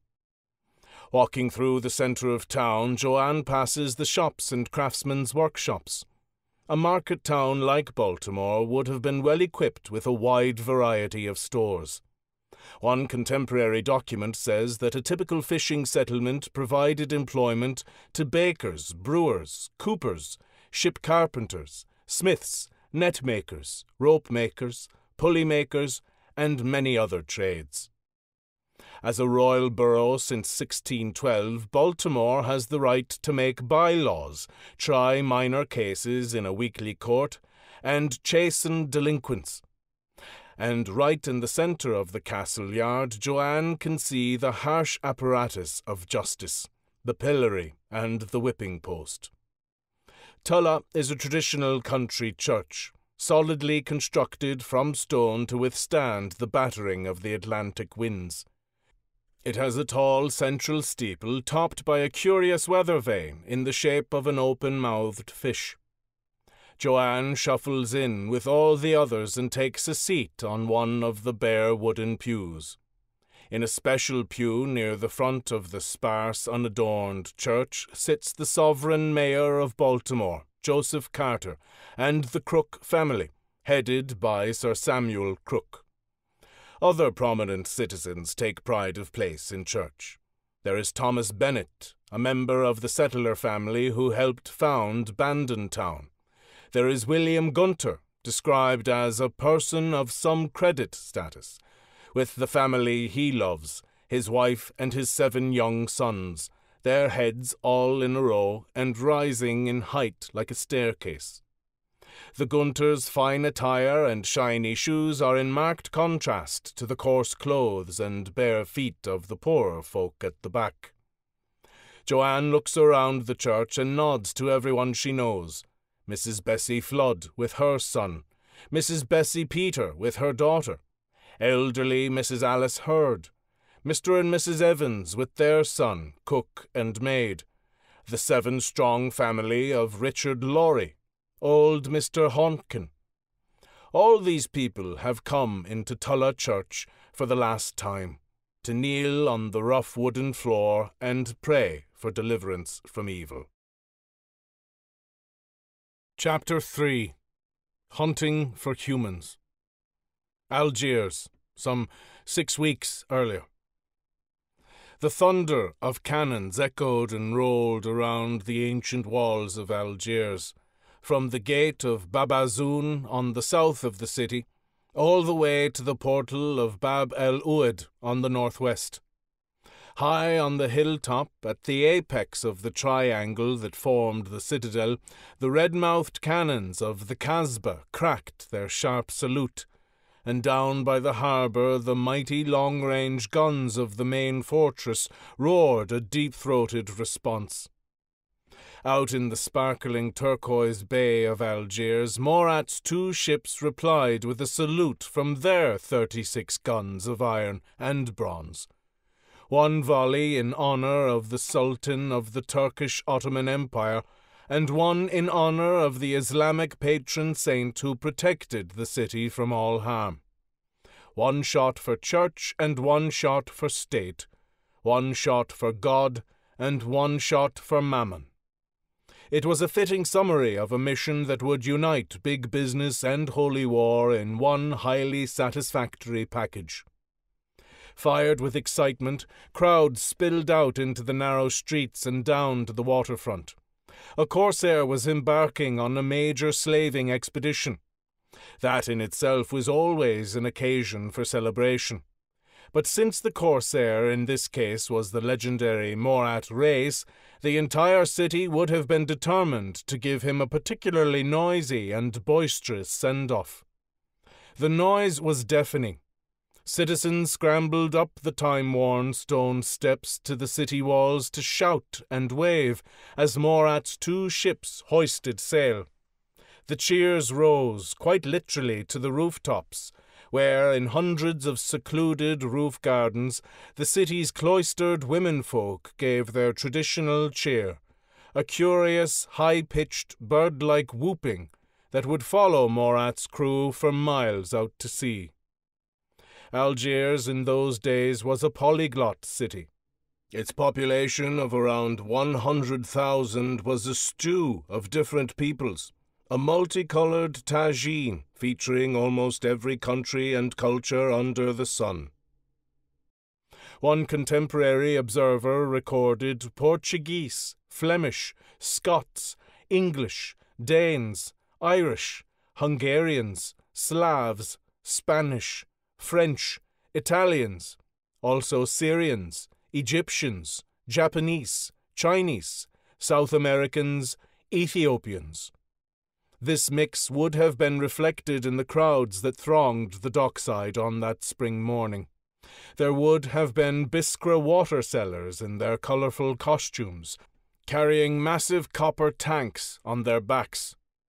Walking through the centre of town, Joanne passes the shops and craftsmen's workshops. A market town like Baltimore would have been well equipped with a wide variety of stores. One contemporary document says that a typical fishing settlement provided employment to bakers, brewers, coopers, ship carpenters, smiths, net makers, rope makers, pulley makers, and many other trades. As a royal borough since sixteen twelve, Baltimore has the right to make bylaws, try minor cases in a weekly court, and chasten delinquents. And right in the centre of the castle yard, Joanne can see the harsh apparatus of justice, the pillory and the whipping post. Tulla is a traditional country church. solidly constructed from stone to withstand the battering of the Atlantic winds. It has a tall central steeple topped by a curious weather vane in the shape of an open-mouthed fish. Joanne shuffles in with all the others and takes a seat on one of the bare wooden pews. In a special pew near the front of the sparse, unadorned church sits the sovereign mayor of Baltimore, Joseph Carter, and the Crook family, headed by Sir Samuel Crook. Other prominent citizens take pride of place in church. There is Thomas Bennett, a member of the settler family who helped found Bandon Town. There is William Gunter, described as a person of some credit status, with the family he loves, his wife and his seven young sons, their heads all in a row and rising in height like a staircase. The Gunters' fine attire and shiny shoes are in marked contrast to the coarse clothes and bare feet of the poorer folk at the back. Joanne looks around the church and nods to everyone she knows. Missus Bessie Flood with her son, Missus Bessie Peter with her daughter, elderly Missus Alice Hurd, Mister and Missus Evans with their son, cook and maid, the seven-strong family of Richard Laurie, old Mister Honkin. All these people have come into Tulla Church for the last time, to kneel on the rough wooden floor and pray for deliverance from evil. Chapter three. Hunting for Humans. Algiers, some six weeks earlier. The thunder of cannons echoed and rolled around the ancient walls of Algiers, from the gate of Babazoun on the south of the city, all the way to the portal of Bab el Oued on the northwest. High on the hilltop, at the apex of the triangle that formed the citadel, the red-mouthed cannons of the Kasbah cracked their sharp salute, and down by the harbour the mighty long-range guns of the main fortress roared a deep-throated response. Out in the sparkling turquoise bay of Algiers, Morat's two ships replied with a salute from their thirty-six guns of iron and bronze. One volley in honour of the Sultan of the Turkish Ottoman Empire, and one in honour of the Islamic patron saint who protected the city from all harm. One shot for church and one shot for state, one shot for God and one shot for mammon. It was a fitting summary of a mission that would unite big business and holy war in one highly satisfactory package. Fired with excitement, crowds spilled out into the narrow streets and down to the waterfront. A corsair was embarking on a major slaving expedition. That in itself was always an occasion for celebration. But since the corsair in this case was the legendary Morat Rais, the entire city would have been determined to give him a particularly noisy and boisterous send-off. The noise was deafening. Citizens scrambled up the time-worn stone steps to the city walls to shout and wave as Morat's two ships hoisted sail. The cheers rose, quite literally, to the rooftops, where, in hundreds of secluded roof gardens, the city's cloistered womenfolk gave their traditional cheer, a curious, high-pitched, bird-like whooping that would follow Morat's crew for miles out to sea. Algiers in those days was a polyglot city. Its population of around one hundred thousand was a stew of different peoples, a multicoloured tagine featuring almost every country and culture under the sun. One contemporary observer recorded Portuguese, Flemish, Scots, English, Danes, Irish, Hungarians, Slavs, Spanish, French, Italians, also Syrians, Egyptians, Japanese, Chinese, South Americans, Ethiopians. This mix would have been reflected in the crowds that thronged the dockside on that spring morning. There would have been Biskra water sellers in their colourful costumes, carrying massive copper tanks on their backs.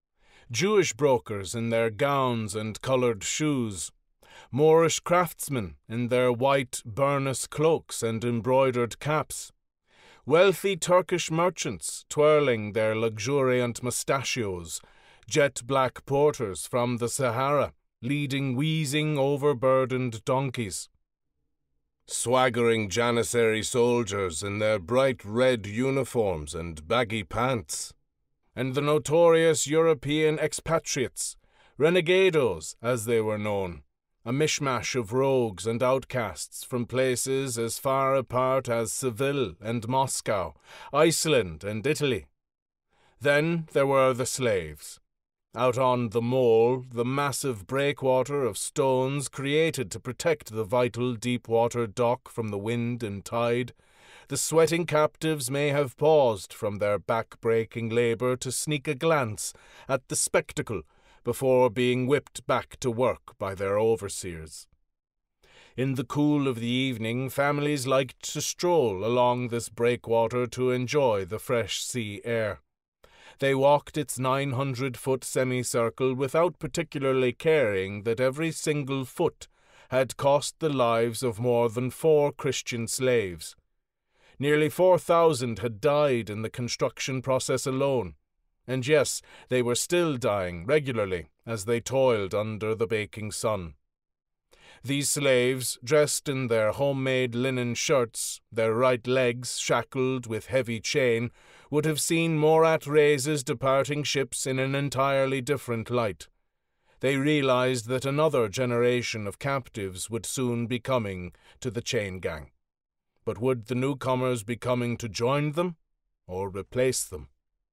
Jewish brokers in their gowns and coloured shoes, Moorish craftsmen in their white burnous cloaks and embroidered caps, wealthy Turkish merchants twirling their luxuriant mustachios, jet-black porters from the Sahara leading wheezing overburdened donkeys, swaggering Janissary soldiers in their bright red uniforms and baggy pants, and the notorious European expatriates, renegados as they were known, a mishmash of rogues and outcasts from places as far apart as Seville and Moscow, Iceland and Italy. Then there were the slaves. Out on the mole, the massive breakwater of stones created to protect the vital deep-water dock from the wind and tide, the sweating captives may have paused from their back-breaking labour to sneak a glance at the spectacle before being whipped back to work by their overseers. In the cool of the evening, families liked to stroll along this breakwater to enjoy the fresh sea air. They walked its nine hundred foot semicircle without particularly caring that every single foot had cost the lives of more than four Christian slaves. Nearly four thousand had died in the construction process alone, and yes, they were still dying regularly as they toiled under the baking sun. These slaves, dressed in their homemade linen shirts, their right legs shackled with heavy chain, would have seen Morat Rais's departing ships in an entirely different light. They realized that another generation of captives would soon be coming to the chain gang. But would the newcomers be coming to join them or replace them?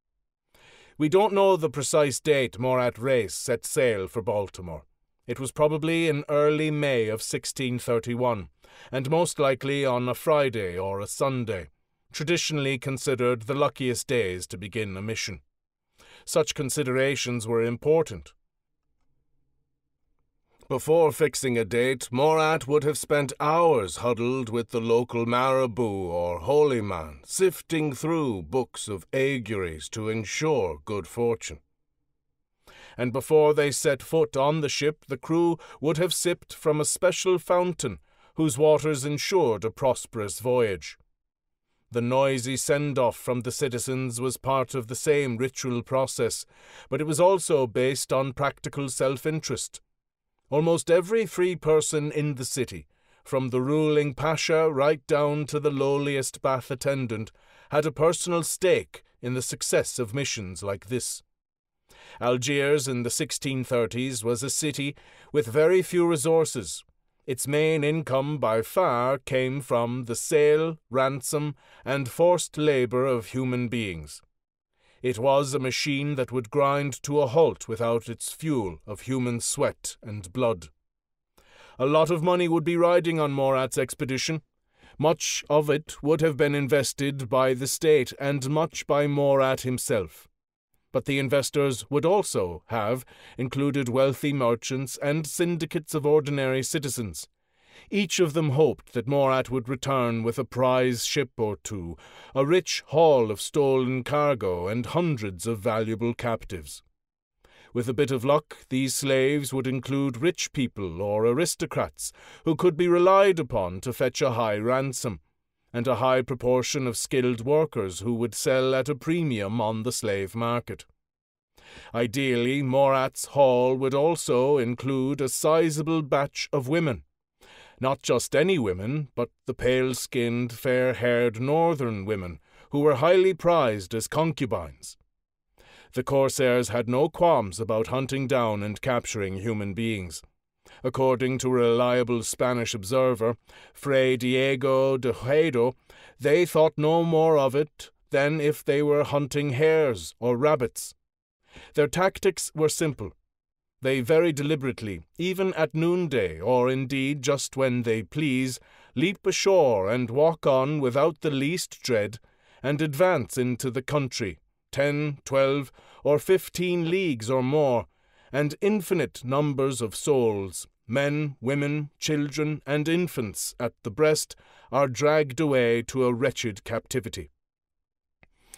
We don't know the precise date Morat Rais set sail for Baltimore. It was probably in early May of sixteen thirty-one, and most likely on a Friday or a Sunday, traditionally considered the luckiest days to begin a mission. Such considerations were important. Before fixing a date, Morat would have spent hours huddled with the local marabout or holy man, sifting through books of auguries to ensure good fortune. And before they set foot on the ship, the crew would have sipped from a special fountain whose waters ensured a prosperous voyage. The noisy send-off from the citizens was part of the same ritual process, but it was also based on practical self-interest. Almost every free person in the city, from the ruling pasha right down to the lowliest bath attendant, had a personal stake in the success of missions like this. Algiers in the sixteen thirties was a city with very few resources. Its main income by far came from the sale, ransom, and forced labour of human beings. It was a machine that would grind to a halt without its fuel of human sweat and blood. A lot of money would be riding on Morat's expedition. Much of it would have been invested by the state and much by Morat himself. But the investors would also have included wealthy merchants and syndicates of ordinary citizens. Each of them hoped that Morat would return with a prize ship or two, a rich haul of stolen cargo, and hundreds of valuable captives. With a bit of luck, these slaves would include rich people or aristocrats who could be relied upon to fetch a high ransom, and a high proportion of skilled workers who would sell at a premium on the slave market. Ideally, Morat's haul would also include a sizable batch of women. Not just any women, but the pale-skinned, fair-haired northern women, who were highly prized as concubines. The corsairs had no qualms about hunting down and capturing human beings. According to a reliable Spanish observer, Fray Diego de Ojeda, they thought no more of it than if they were hunting hares or rabbits. Their tactics were simple. They very deliberately, even at noonday, or indeed just when they please, leap ashore and walk on without the least dread, and advance into the country, ten, twelve, or fifteen leagues or more, and infinite numbers of souls, men, women, children, and infants at the breast, are dragged away to a wretched captivity.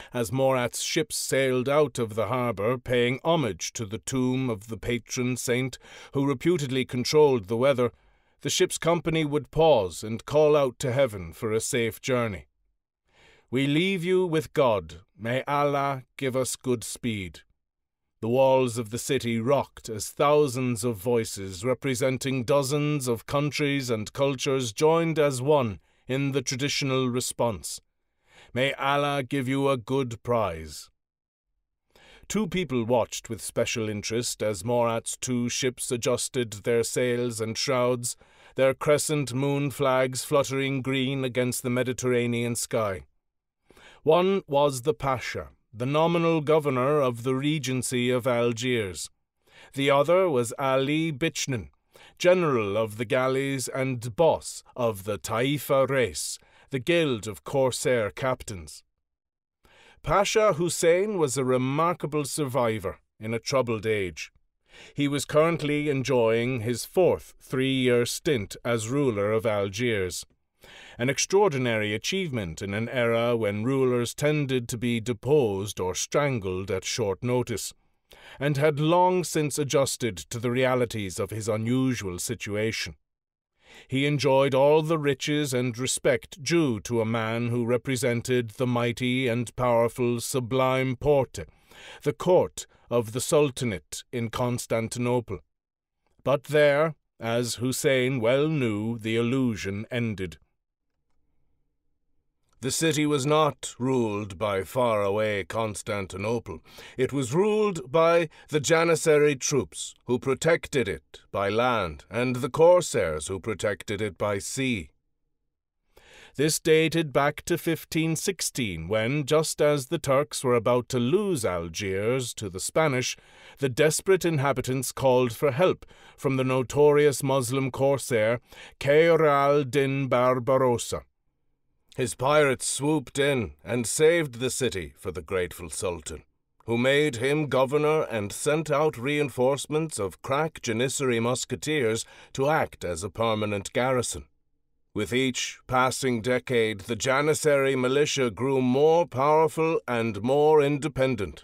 As Morat's ships sailed out of the harbour, paying homage to the tomb of the patron saint who reputedly controlled the weather, the ship's company would pause and call out to heaven for a safe journey. "We leave you with God. May Allah give us good speed." The walls of the city rocked as thousands of voices representing dozens of countries and cultures joined as one in the traditional response. "May Allah give you a good prize." Two people watched with special interest as Morat's two ships adjusted their sails and shrouds, their crescent moon flags fluttering green against the Mediterranean sky. One was the Pasha, the nominal governor of the Regency of Algiers. The other was Ali Bichnin, general of the galleys and boss of the Taifa Rais, the guild of corsair captains. Pasha Hussein was a remarkable survivor in a troubled age. He was currently enjoying his fourth three-year stint as ruler of Algiers, an extraordinary achievement in an era when rulers tended to be deposed or strangled at short notice, and had long since adjusted to the realities of his unusual situation. He enjoyed all the riches and respect due to a man who represented the mighty and powerful Sublime Porte, the court of the Sultanate in Constantinople. But there, as Hussein well knew, the illusion ended. The city was not ruled by faraway Constantinople. It was ruled by the Janissary troops, who protected it by land, and the corsairs who protected it by sea. This dated back to fifteen sixteen, when, just as the Turks were about to lose Algiers to the Spanish, the desperate inhabitants called for help from the notorious Muslim corsair Khayr al-Din Barbarossa. His pirates swooped in and saved the city for the grateful Sultan, who made him governor and sent out reinforcements of crack Janissary musketeers to act as a permanent garrison. With each passing decade, the Janissary militia grew more powerful and more independent.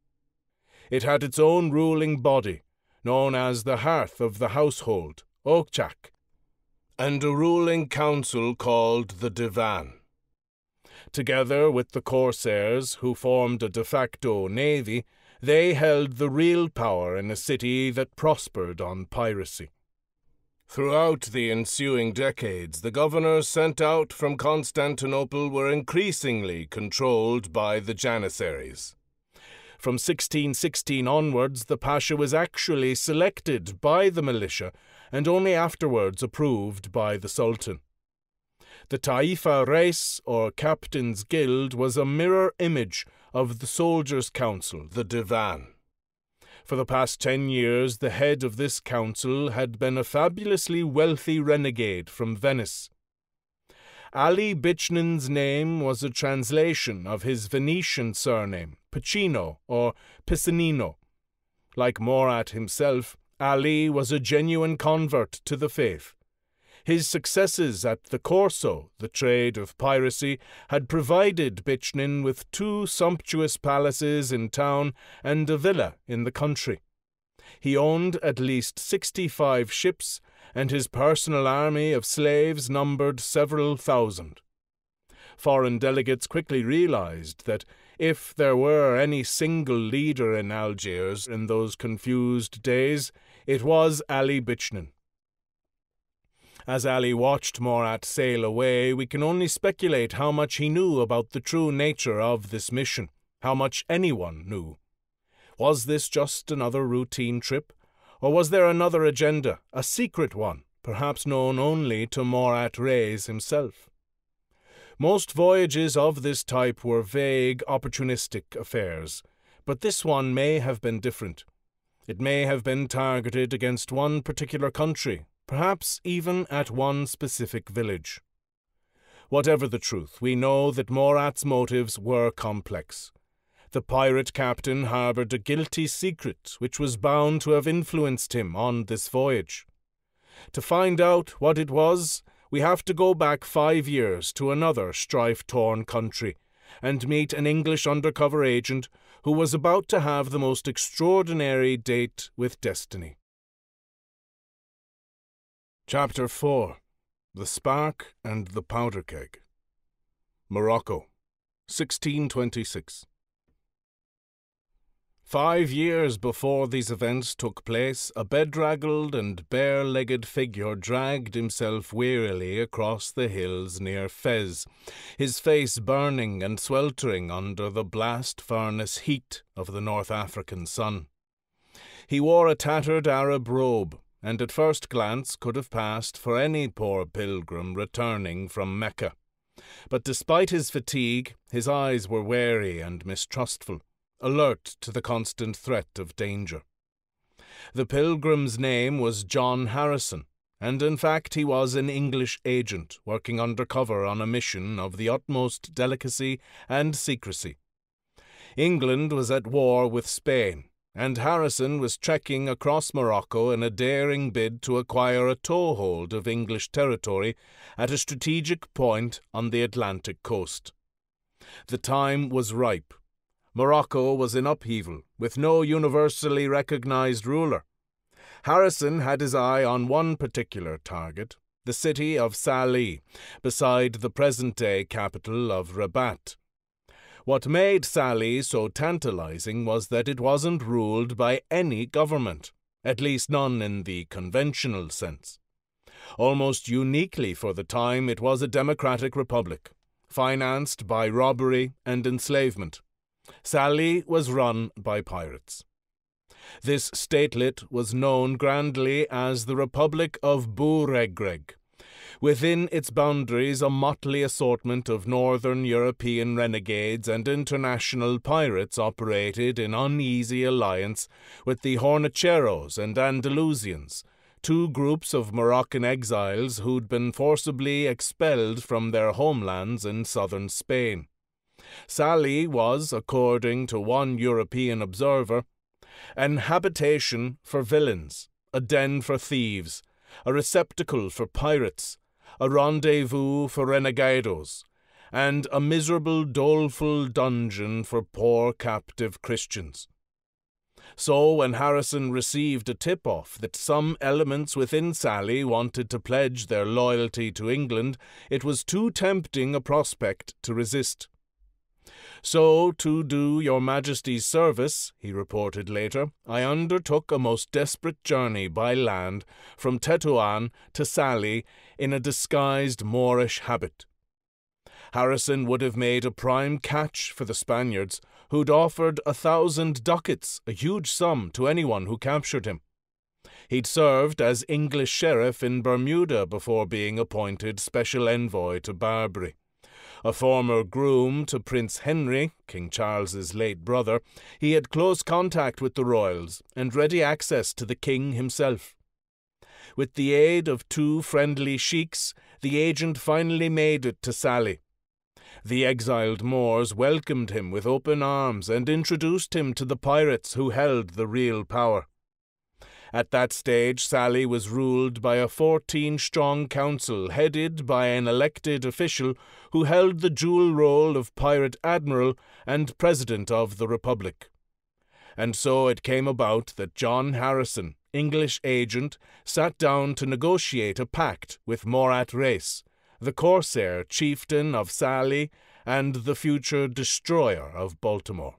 It had its own ruling body, known as the Hearth of the Household, Okchak, and a ruling council called the Divan. Together with the corsairs, who formed a de facto navy, they held the real power in a city that prospered on piracy. Throughout the ensuing decades, the governors sent out from Constantinople were increasingly controlled by the Janissaries. From sixteen sixteen onwards, the Pasha was actually selected by the militia and only afterwards approved by the Sultan. The Taifa Rais, or Captain's Guild, was a mirror image of the Soldiers' Council, the Divan. For the past ten years, the head of this council had been a fabulously wealthy renegade from Venice. Ali Bichnin's name was a translation of his Venetian surname, Picino or Piccinino. Like Morat himself, Ali was a genuine convert to the faith. His successes at the Corso, the trade of piracy, had provided Bichnin with two sumptuous palaces in town and a villa in the country. He owned at least sixty-five ships, and his personal army of slaves numbered several thousand. Foreign delegates quickly realized that if there were any single leader in Algiers in those confused days, it was Ali Bichnin. As Ali watched Morat sail away, we can only speculate how much he knew about the true nature of this mission, how much anyone knew. Was this just another routine trip, or was there another agenda, a secret one, perhaps known only to Morat Rais himself? Most voyages of this type were vague, opportunistic affairs, but this one may have been different. It may have been targeted against one particular country, perhaps even at one specific village. Whatever the truth, we know that Morat's motives were complex. The pirate captain harboured a guilty secret which was bound to have influenced him on this voyage. To find out what it was, we have to go back five years to another strife-torn country, and meet an English undercover agent who was about to have the most extraordinary date with destiny. Chapter four. The Spark and the Powderkeg. Morocco, sixteen twenty-six. Five years before these events took place, a bedraggled and bare-legged figure dragged himself wearily across the hills near Fez, his face burning and sweltering under the blast furnace heat of the North African sun. He wore a tattered Arab robe, and at first glance could have passed for any poor pilgrim returning from Mecca. But despite his fatigue, his eyes were wary and mistrustful, alert to the constant threat of danger. The pilgrim's name was John Harrison, and in fact he was an English agent working undercover on a mission of the utmost delicacy and secrecy. England was at war with Spain, and Harrison was trekking across Morocco in a daring bid to acquire a toehold of English territory at a strategic point on the Atlantic coast. The time was ripe. Morocco was in upheaval, with no universally recognized ruler. Harrison had his eye on one particular target, the city of Salé, beside the present-day capital of Rabat. What made Salé so tantalizing was that it wasn't ruled by any government, at least none in the conventional sense. Almost uniquely for the time, it was a democratic republic, financed by robbery and enslavement. Salé was run by pirates. This statelet was known grandly as the Republic of Bouregreg. Within its boundaries, a motley assortment of northern European renegades and international pirates operated in uneasy alliance with the Hornicheros and Andalusians, two groups of Moroccan exiles who'd been forcibly expelled from their homelands in southern Spain. Salé was, according to one European observer, an habitation for villains, a den for thieves, a receptacle for pirates, a rendezvous for renegados, and a miserable, doleful dungeon for poor captive Christians. So when Harrison received a tip-off that some elements within Salé wanted to pledge their loyalty to England, it was too tempting a prospect to resist. "So, to do your Majesty's service," he reported later, "I undertook a most desperate journey by land from Tetuan to Salé in a disguised Moorish habit." Harrison would have made a prime catch for the Spaniards, who'd offered a thousand ducats, a huge sum, to anyone who captured him. He'd served as English sheriff in Bermuda before being appointed special envoy to Barbary. A former groom to Prince Henry, King Charles's late brother, he had close contact with the royals and ready access to the king himself. With the aid of two friendly sheiks, the agent finally made it to Salé. The exiled Moors welcomed him with open arms and introduced him to the pirates who held the real power. At that stage, Salé was ruled by a fourteen-strong council headed by an elected official who held the dual role of pirate admiral and president of the Republic. And so it came about that John Harrison, English agent, sat down to negotiate a pact with Morat Rais, the corsair chieftain of Salé and the future destroyer of Baltimore.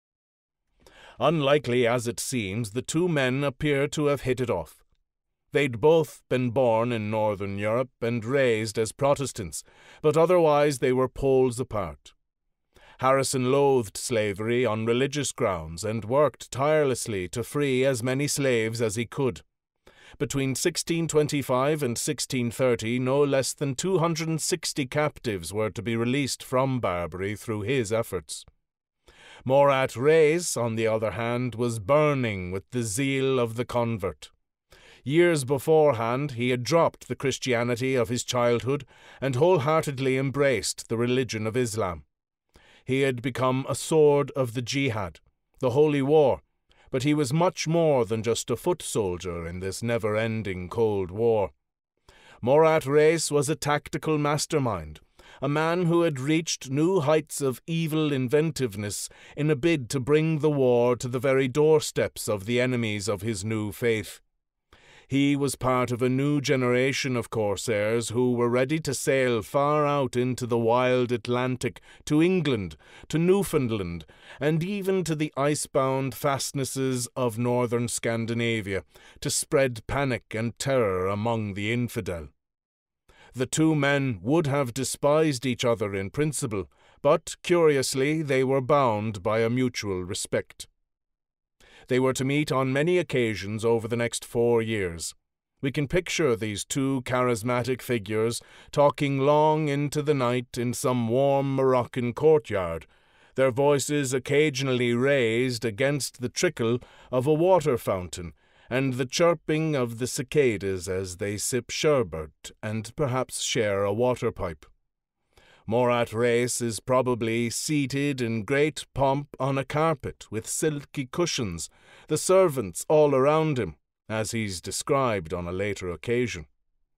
Unlikely as it seems, the two men appear to have hit it off. They'd both been born in Northern Europe and raised as Protestants, but otherwise they were poles apart. Harrison loathed slavery on religious grounds and worked tirelessly to free as many slaves as he could. Between sixteen twenty-five and sixteen thirty, no less than two hundred sixty captives were to be released from Barbary through his efforts. Morat Rais, on the other hand, was burning with the zeal of the convert. Years beforehand, he had dropped the Christianity of his childhood and wholeheartedly embraced the religion of Islam. He had become a sword of the jihad, the holy war, but he was much more than just a foot soldier in this never-ending Cold War. Morat Rais was a tactical mastermind, a man who had reached new heights of evil inventiveness in a bid to bring the war to the very doorsteps of the enemies of his new faith. He was part of a new generation of corsairs who were ready to sail far out into the wild Atlantic, to England, to Newfoundland, and even to the icebound fastnesses of northern Scandinavia, to spread panic and terror among the infidel. The two men would have despised each other in principle, but, curiously, they were bound by a mutual respect. They were to meet on many occasions over the next four years. We can picture these two charismatic figures talking long into the night in some warm Moroccan courtyard, their voices occasionally raised against the trickle of a water fountain and the chirping of the cicadas as they sip sherbet and perhaps share a water pipe. Morat Rais is probably seated in great pomp on a carpet with silky cushions, the servants all around him, as he's described on a later occasion.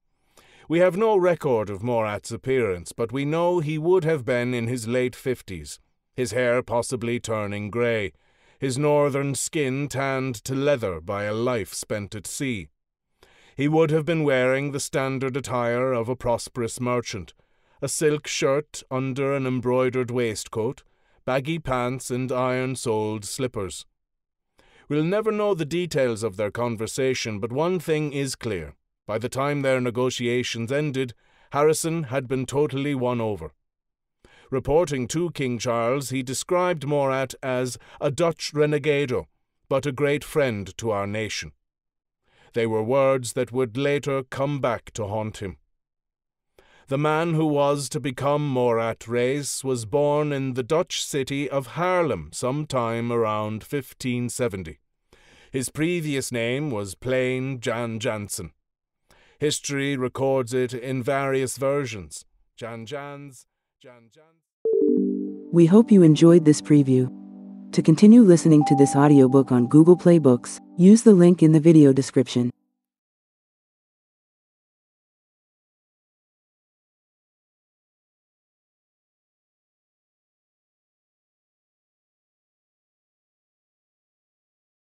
We have no record of Morat's appearance, but we know he would have been in his late fifties, his hair possibly turning grey, his northern skin tanned to leather by a life spent at sea. He would have been wearing the standard attire of a prosperous merchant, a silk shirt under an embroidered waistcoat, baggy pants and iron-soled slippers. We'll never know the details of their conversation, but one thing is clear. By the time their negotiations ended, Harrison had been totally won over. Reporting to King Charles, he described Morat as a Dutch renegado, but a great friend to our nation. They were words that would later come back to haunt him. The man who was to become Morat Rais was born in the Dutch city of Haarlem sometime around fifteen seventy. His previous name was plain Jan Jansen. History records it in various versions. Jan Jans, Jan Jans. We hope you enjoyed this preview. To continue listening to this audiobook on Google Play Books, use the link in the video description.